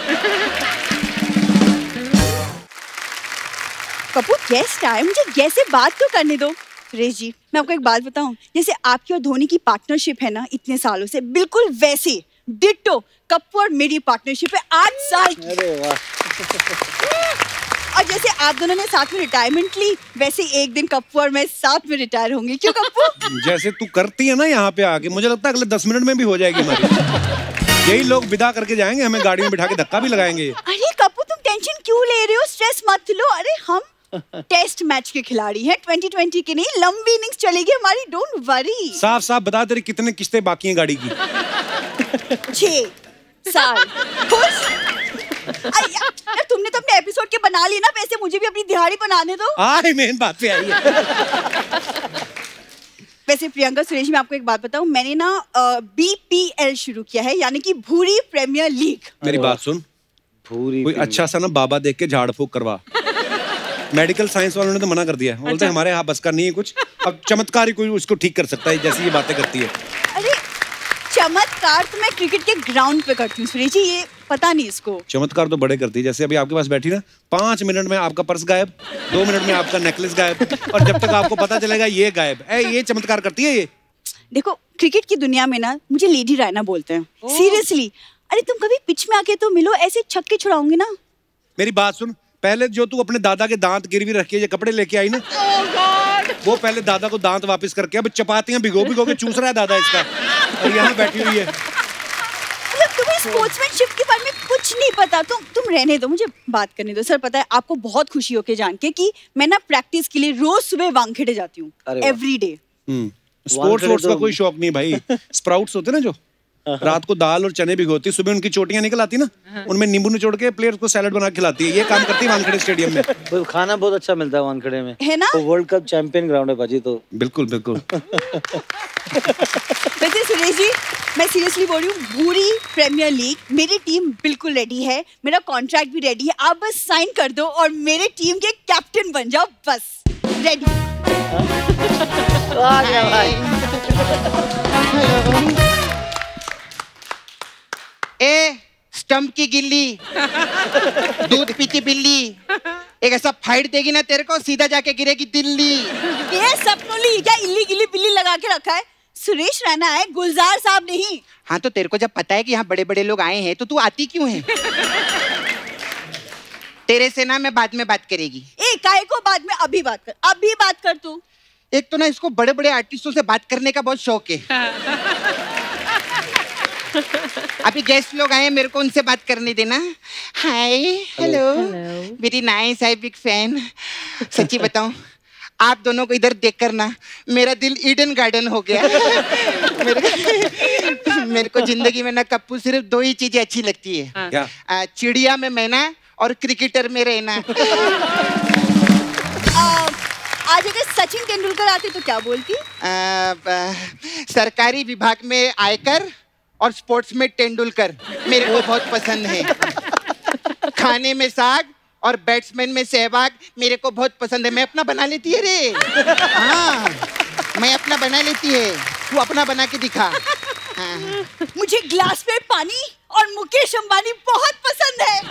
कपूर गेस्ट आए, मुझे गेस्ट से बात तो करने दो। सुरेश जी, मैं आपको एक बात बताऊं, जैसे आपकी और धोनी की पार्टनरशिप है ना इतने सालों से, बिल्कुल वैसे डिट्टो कप्पू और मेरी पार्टनरशिप है आठ साल की। अरे वाह। और जैसे आप दोनों ने साथ में रिटायरमेंट ली, वैसे एक दिन कप्पू और मैं साथ में रिटायर होंगे। क्यों कप्पू? जैसे तू करती है ना यहाँ पे आके, मुझे लगता है अगले दस मिनट में भी हो जाएगी हमारी। यही लोग विदा करके जाएंगे, हमें गाड़ी में बिठा के धक्का भी लगाएंगे। अरे कप्पू, तुम टेंशन क्यों ले रहे हो? स्ट्रेस मत लो। अरे हम टेस्ट मैच के खिलाड़ी हैं, ट्वेंटी ट्वेंटी के नहीं, लंबी इनिंग्स चलेगी हमारी, डोंट वरी। साफ साफ बता, तेरी कितने किस्तें बाकी हैं गाड़ी की? छह साल। खुश? यार तुमने तो अपने एपिसोड के बना लिए ना, वैसे मुझे भी अपनी दिहाड़ी बनाने दो। आई मेन बात पे आई है। वैसे प्रियंका सुरेश, मैं आपको एक बात बताऊं, मैंने ना बी पी एल शुरू किया है, यानी कि भूरी प्रीमियर लीग। मेरी बात सुन, भूरी कोई अच्छा सा ना बाबा देख के झाड़ फूक करवा। मेडिकल साइंस वालों ने तो मना कर दिया, बोलते अच्छा। हमारे यहाँ बस का नहीं है कुछ, अब चमत्कार ही कोई उसको ठीक कर सकता है जैसी ये बातें करती है। अरे चमत्कार तो मैं क्रिकेट के ग्राउंड पे करती हूँ सुरेश जी, ये पता नहीं इसको। चमत्कार तो बड़े करती है, जैसे अभी आपके पास बैठी ना, पांच मिनट में आपका पर्स गायब, दो मिनट में आपका नेकलेस गायब, और जब तक आपको पता चलेगा ये गायब है, ये चमत्कार करती है ये। देखो क्रिकेट की दुनिया में ना मुझे लेडी रायना बोलते हैं, सीरियसली। अरे तुम कभी पिच में आके तो मिलो, ऐसे छक्के छुड़ाओगे ना। मेरी बात सुन, पहले जो तू अपने दादा के दांत गिरवी रख के ये कपड़े लेके आई ना, वो पहले दादा को दांत वापस करके, अब चपातियां भिगो भिगो के चूस रहा है दादा इसका, और यहाँ बैठी हुई है। मतलब तुम्हें स्पोर्ट्समैनशिप के बारे में कुछ नहीं पता। तुम तुम रहने दो, मुझे बात करने दो। सर पता है आपको बहुत खुशी होके जान के कि मैं ना प्रैक्टिस के लिए रोज सुबह वानखेड़े जाती हूँ, एवरी डे। स्पोर्ट्स वोर्ट्स का कोई शौक नहीं भाई। स्प्राउट्स होते ना जो रात को दाल और चने भिगोती, सुबह उनकी चोटियां निकल आती ना, उनमें नींबू निचोड़ के प्लेयर्स को सैलेड बना के खिलाती है। ये काम करती है वानखेड़े स्टेडियम में। तो खाना बहुत अच्छा मिलता है वानखेड़े में, है ना? तो वर्ल्ड कप चैंपियन ग्राउंड है बाजी। तो बिल्कुल बिल्कुल। वैसे सुरेश जी, मैं सीरियसली बोल रही हूँ, भूरी प्रीमियर लीग मेरी टीम बिल्कुल रेडी है, मेरा कॉन्ट्रैक्ट भी रेडी है, आप बस साइन कर दो और मेरे टीम के कैप्टन बन जाओ, बस रेडी। आ गया भाई। ए स्टंप की गिल्ली, दूध पीती बिल्ली, एक ऐसा फाइट देगी ना तेरे को, सीधा जाके गिरेगी दिल्ली। ये सपनोली क्या इल्ली गिल्ली बिल्ली लगा के रखा है? सुरेश रैना है, गुलजार साहब नहीं। हाँ तो तेरे को जब पता है कि यहाँ बड़े बड़े लोग आए हैं तो तू आती क्यों है? तेरे से ना मैं बाद में बात करेगी। ए काहे को बाद में, अभी बात कर, अभी बात कर तू। एक तो ना इसको बड़े बड़े आर्टिस्टों से बात करने का बहुत शौक है। अभी गेस्ट लोग आए, मेरे को उनसे बात करने देना। Hi hello, very nice, I big fan. सच्ची बताऊं, आप दोनों को इधर देख कर ना मेरा दिल ईडन गार्डन हो गया। मेरे, मेरे को जिंदगी में ना कप्पू सिर्फ दो ही चीजें अच्छी लगती है। क्या? आ, चिड़िया में मैना और क्रिकेटर में रहना। आज अगर सचिन तेंदुलकर आते तो क्या बोलती? आ, आ, सरकारी विभाग में आयकर और स्पोर्ट्स में तेंदुलकर मेरे को बहुत पसंद है। खाने में साग और बैट्समैन में सहवाग मेरे को बहुत पसंद है। मैं अपना बना लेती है रे। हाँ मैं अपना बना लेती है, तू अपना बना के दिखा। हाँ। मुझे ग्लास में पानी और मुकेश अंबानी बहुत पसंद है।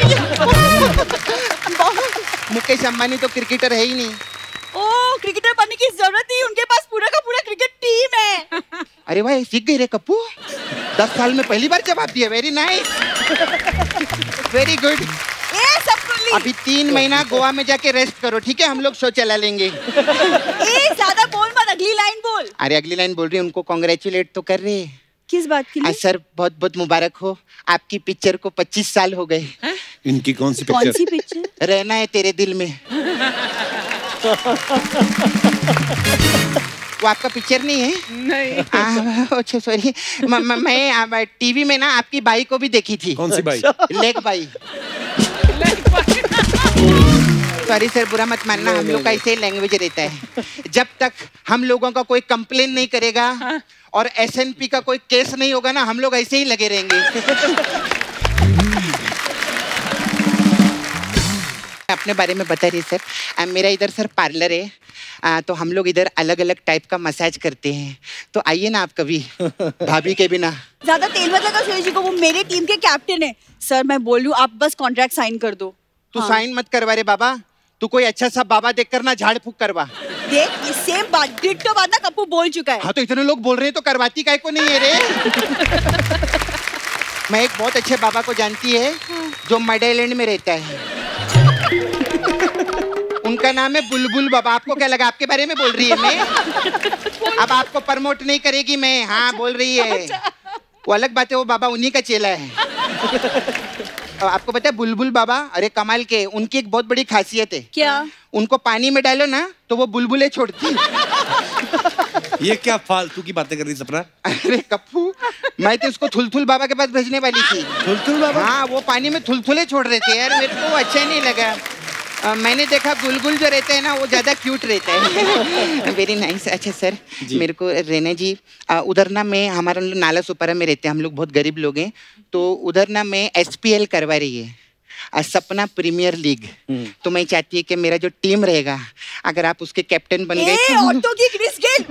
मुकेश अंबानी तो क्रिकेटर है ही नहीं। ओ क्रिकेटर बनने की जरूरत नहीं, उनके पास पूरा का पूरा क्रिकेट टीम है। अरे भाई सीख गई रे कप्पू, दस साल में पहली बार जवाब दिया। Very nice, very good. अभी तीन महीना गोवा में जाके रेस्ट करो, ठीक है? हम लोग शो चला लेंगे। ए ज्यादा बोल मत, अगली लाइन बोल। अरे अगली लाइन बोल रही हूँ, उनको कॉन्ग्रेचुलेट तो कर रहे। किस बात के लिए? सर बहुत बहुत मुबारक हो, आपकी पिक्चर को पच्चीस साल हो गए। इनकी कौन सी पिक्चर? कौन सी पिक्चर? रहना है तेरे दिल में। वो आपका पिक्चर नहीं है? नहीं। अच्छा सॉरी, मैं टीवी में ना आपकी बाई को भी देखी थी। कौन सी bye? Leg bye. Sorry sir, बुरा मत मानना, हम लोग का ऐसे ही लैंग्वेज रहता है। जब तक हम लोगों का कोई कंप्लेन नहीं करेगा और एस एन पी का कोई केस नहीं होगा ना, हम लोग ऐसे ही लगे रहेंगे। अपने बारे में बता रही सर, मेरा इधर सर पार्लर है, आ, तो हम लोग इधर अलग अलग टाइप का मसाज करते हैं, तो आइए ना आप कभी भाभी के बिना। ज्यादा तेल मत लगा सुरेश जी को, वो मेरे टीम के कैप्टन है। सर मैं बोल रही हूँ, आप बस कॉन्ट्रैक्ट साइन कर दो। तू हाँ। साइन मत करवा रे बाबा, तू कोई अच्छा सा बाबा देख कर ना झाड़ फूक करवा। देख ये सेम बात डिट्टो बात ना कप्पू बोल चुका है। हाँ तो इतने लोग बोल रहे हैं तो करवाती काहे को नहीं है रे? मैं एक बहुत अच्छे बाबा को जानती है जो मड आइलैंड में रहता है, उनका नाम है बुलबुल बाबा। आपको क्या लगा आपके बारे में बोल रही है मैं? अब आपको प्रमोट नहीं करेगी मैं। हाँ बोल रही है, वो अलग बात है, वो बाबा उन्हीं का चेला है। आपको पता है बुलबुल बाबा, अरे कमाल के, उनकी एक बहुत बड़ी खासियत है। क्या? उनको पानी में डालो ना तो वो बुलबुले छोड़ती। ये क्या फालतू की बातें कर रही सपना? अरे कप्पू, मैं तो उसको थुलथुल बाबा के पास भेजने वाली थी। थुलथुल बाबा? हाँ वो पानी में थुलथुले छोड़ रहे थे यार, मेरे को अच्छा नहीं लगा। आ, मैंने देखा गुलगुल जो रहते हैं ना वो ज्यादा क्यूट रहता है। Very nice. अच्छा सर, मेरे को रेना जी, आ, उधर ना मैं, हमारा नाला सुपारा में रहते हैं हम लोग, बहुत गरीब लोग हैं, तो उधर ना मैं एस पी एल करवा रही है, आ, सपना प्रीमियर लीग। तो मैं चाहती है कि मेरा जो टीम रहेगा, अगर आप उसके कैप्टन बन गए तो... ऑटो की क्रिस गेल,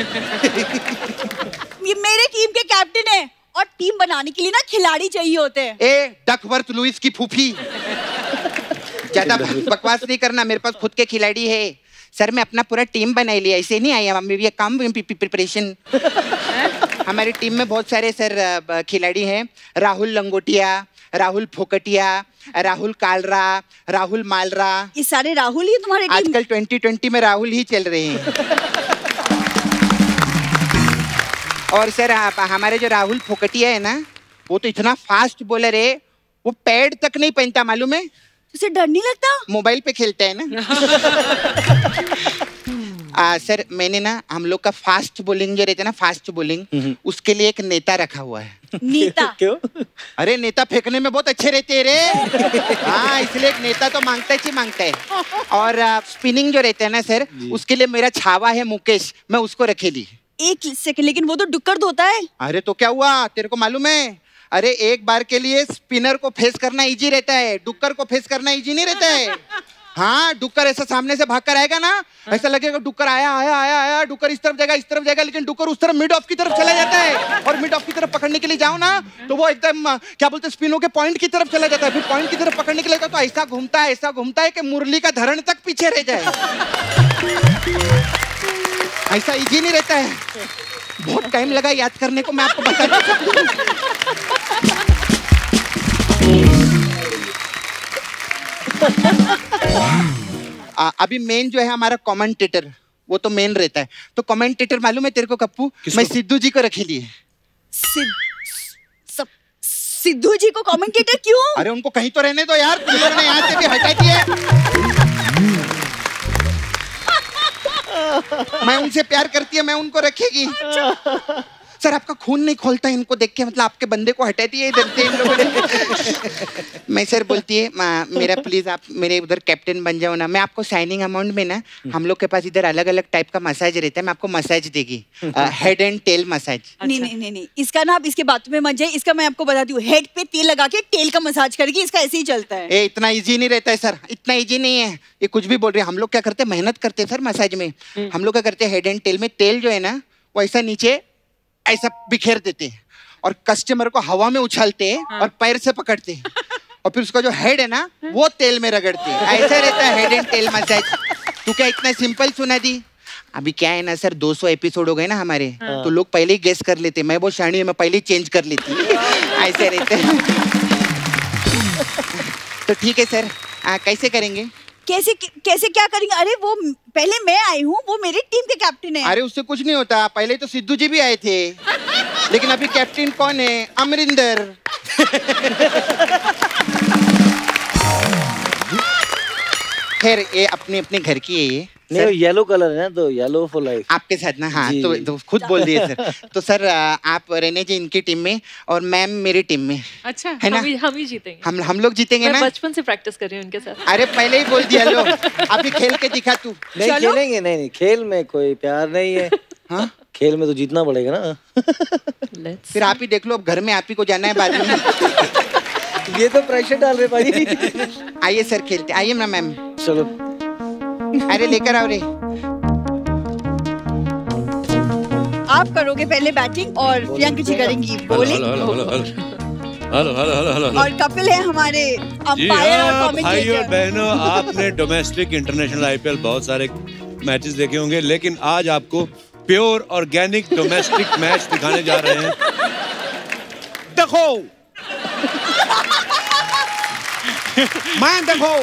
ये मेरे टीम के कैप्टन है, और टीम बनाने के लिए ना खिलाड़ी चाहिए होते हैं। ए डकवर्थ लुइस की फूफी, ज्यादा बकवास नहीं करना, मेरे पास खुद के खिलाड़ी है। सर मैं अपना पूरा टीम बना लिया, ऐसे नहीं आया, मेरी काम प्रिपरेशन। हमारी टीम में बहुत सारे सर खिलाड़ी हैं, राहुल लंगोटिया, राहुल फोकटिया, राहुल कालरा, राहुल मालरा। ये सारे राहुल ही तुम्हारे टीम? आजकल ट्वेंटी ट्वेंटी में राहुल ही चल रहे हैं। और सर हमारे जो राहुल फोकटिया है ना, वो तो इतना फास्ट बॉलर है, वो पैड तक नहीं पहनता, मालूम है? उसे डर नहीं लगता? मोबाइल पे खेलता है ना। आ, सर मैंने ना हम लोग का फास्ट बॉलिंग जो रहता है ना, फास्ट बॉलिंग, उसके लिए एक नेता रखा हुआ है। नेता? क्यों? अरे नेता फेंकने में बहुत अच्छे रहते हैं रे। हाँ, इसलिए एक नेता तो मांगता ही मांगता है। और स्पिनिंग जो रहता है ना सर, उसके लिए मेरा छावा है मुकेश, मैं उसको रखे ली। एक सेकंड, लेकिन वो तो डुक्कर धोता है। अरे तो क्या हुआ, तेरे को मालूम है? अरे एक बार के लिए स्पिनर को फेस करना इजी रहता है, डुक्कर को फेस करना इजी नहीं रहता है। हाँ, डुक्कर ऐसा सामने से भागकर आएगा ना, ऐसा लगेगा डुक्कर आया आया आया आया, डुक्कर इस तरफ जाएगा इस तरफ जाएगा, लेकिन डुक्कर उस तरफ मिड ऑफ की तरफ चला जाता है। और मिड ऑफ की तरफ पकड़ने के लिए जाओ ना, तो वो एकदम क्या बोलते हैं, स्पिनों के पॉइंट की तरफ चला जाता है। फिर पॉइंट की तरफ पकड़ने के लिए तो ऐसा घूमता है ऐसा घूमता है कि मुरली का धरण तक पीछे रह जाए। ऐसा इजी नहीं रहता है, बहुत टाइम लगा याद करने को, मैं आपको बता आ, अभी मेन जो है हमारा कमेंटेटर, वो तो मेन रहता है। तो कमेंटेटर मालूम है तेरे को कप्पू? मैं सिद्धू जी को रखे लिए। सिद्ध सिद्धू जी को कमेंटेटर क्यों? अरे उनको कहीं तो रहने दो यार, तुम लोगों ने यहाँ से भी हटा दिया। मैं उनसे प्यार करती है, मैं उनको रखेगी। सर आपका खून नहीं खोलता इनको देख के, मतलब आपके बंदे को हटा दिए इधर से इन लोगों ने। मैं सर बोलती है मेरा प्लीज आप मेरे उधर कैप्टन बन जाओ ना। मैं आपको साइनिंग अमाउंट में ना, हम लोग के पास इधर अलग अलग टाइप का मसाज रहता है, मैं आपको मसाज देगी, हेड एंड टेल मसाज। नहीं नहीं नहीं नहीं, इसका ना आप इसके बातों में मत जाइए। इसका मैं आपको बताती हूँ, हेड पे तेल लगा के टेल का मसाज करेगी, इसका ऐसे ही चलता है। ए, इतना इजी नहीं रहता है सर, इतना इजी नहीं है, ये कुछ भी बोल रहे हैं। हम लोग क्या करते हैं, मेहनत करते हैं सर मसाज में। हम लोग क्या करते हैं, हेड एंड टेल में तेल जो है ना, वो ऐसा नीचे ऐसा बिखेर देते हैं और कस्टमर को हवा में उछालते हैं। हाँ। और पैर से पकड़ते हैं और फिर उसका जो हेड है ना, वो तेल में रगड़ते हैं। ऐसा रहता है हेड एंड टेल मसाज। तू क्या इतना सिंपल सुना दी? अभी क्या है ना सर, दो सौ एपिसोड हो गए ना हमारे। हाँ। तो लोग पहले ही गेस कर लेते, मैं बहुत शानी है, मैं पहले ही चेंज कर लेती। ऐसे रहते हैं। तो ठीक है सर, आ, कैसे करेंगे? कैसे कैसे क्या करेंगे? अरे वो पहले मैं आई हूँ, वो मेरी टीम के कैप्टन है। अरे उससे कुछ नहीं होता, पहले तो सिद्धू जी भी आए थे, लेकिन अभी कैप्टन कौन है? अमरिंदर। खैर ये अपने अपने घर की है ये। नहीं, येलो कलर है ना, तो येलो फॉर लाइफ आपके साथ ना। हाँ तो, तो खुद बोल दिए सर। तो सर आप रहने जी इनकी टीम में और मैम मेरी टीम में। अच्छा है ना? हम ही, हम ही जीतेंगे। हम हम लोग जीतेंगे ना? मैं बचपन से प्रैक्टिस कर रही हूँ उनके साथ। अरे पहले ही बोल दिया लो, अभी खेल के दिखा तू। नहीं खेलेंगे, नहीं नहीं खेल में कोई प्यार नहीं है। हाँ खेल में तो जीतना पड़ेगा ना। फिर आप ही देख लो, अब घर में आप ही को जाना है बाद में। ये तो प्रेशर डाल रहे भाई। आइए सर खेलते, आइए ना मैम। चलो। अरे लेकर आओ रे। आप करोगे पहले बैटिंग और प्रियंका जी करेंगी bowling. Hello hello hello hello. और कपिल है हमारे अंपायर और कमेंटेटर। भाइयों बहनों, आपने डोमेस्टिक इंटरनेशनल आईपीएल बहुत सारे मैचेस देखे होंगे, लेकिन आज आपको प्योर ऑर्गेनिक डोमेस्टिक मैच दिखाने जा रहे हैं। देखो मैं देखो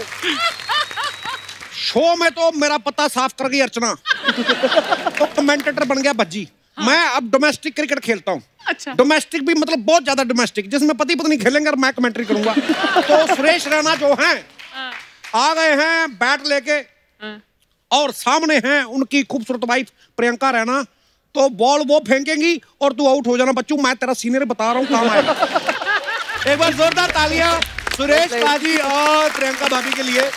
शो में तो मेरा पता साफ कर गई अर्चना, तो कमेंटेटर बन गया भज्जी। हाँ। मैं अब डोमेस्टिक क्रिकेट खेलता हूँ। अच्छा। डोमेस्टिक भी मतलब बहुत ज्यादा डोमेस्टिक, जिसमें पति पत्नी खेलेंगे और मैं कमेंट्री करूंगा। तो सुरेश रैना जो हैं आ गए हैं बैट लेके, और सामने हैं उनकी खूबसूरत वाइफ प्रियंका रैना। तो बॉल वो फेंकेंगी और तू आउट हो जाना बच्चू, मैं तेरा सीनियर बता रहा हूँ काम आएगा। एक बार जोरदार तालियां सुरेश बाजी और प्रियंका भाभी के लिए।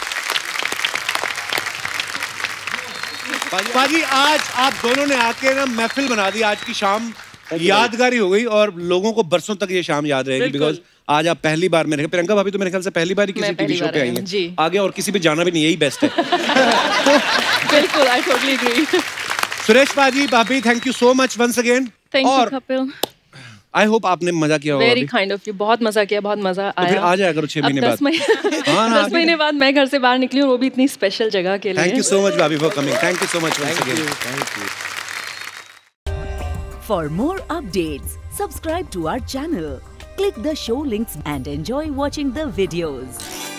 बाजी आज आप दोनों ने आके ना महफिल बना दी, आज की शाम यादगारी हो गई और लोगों को बरसों तक ये शाम याद रहेगी। बिकॉज आज आप पहली बार मेरे प्रियंका भाभी तो मेरे ख्याल से पहली बार ही किसी टीवी शो पे आई हैं। आगे और किसी पे जाना भी नहीं, यही बेस्ट है। बिल्कुल, आई टोटली एग्री। सुरेश बाजी भाभी, thank you so much once again. Thank you Kapil. I hope आपने मजा किया होगा। वेरी काइंड ऑफ यू, बहुत मजा किया, बहुत मजा आया। तो फिर आ जाया करो छह महीने बाद। दस महीने बाद मैं घर से बाहर निकली हूँ, वो भी इतनी स्पेशल जगह के लिए। थैंक यू सो मच भाभी for coming. Thank you so much once again. Thank you. For more updates, subscribe to our channel, click the show links and enjoy watching the videos.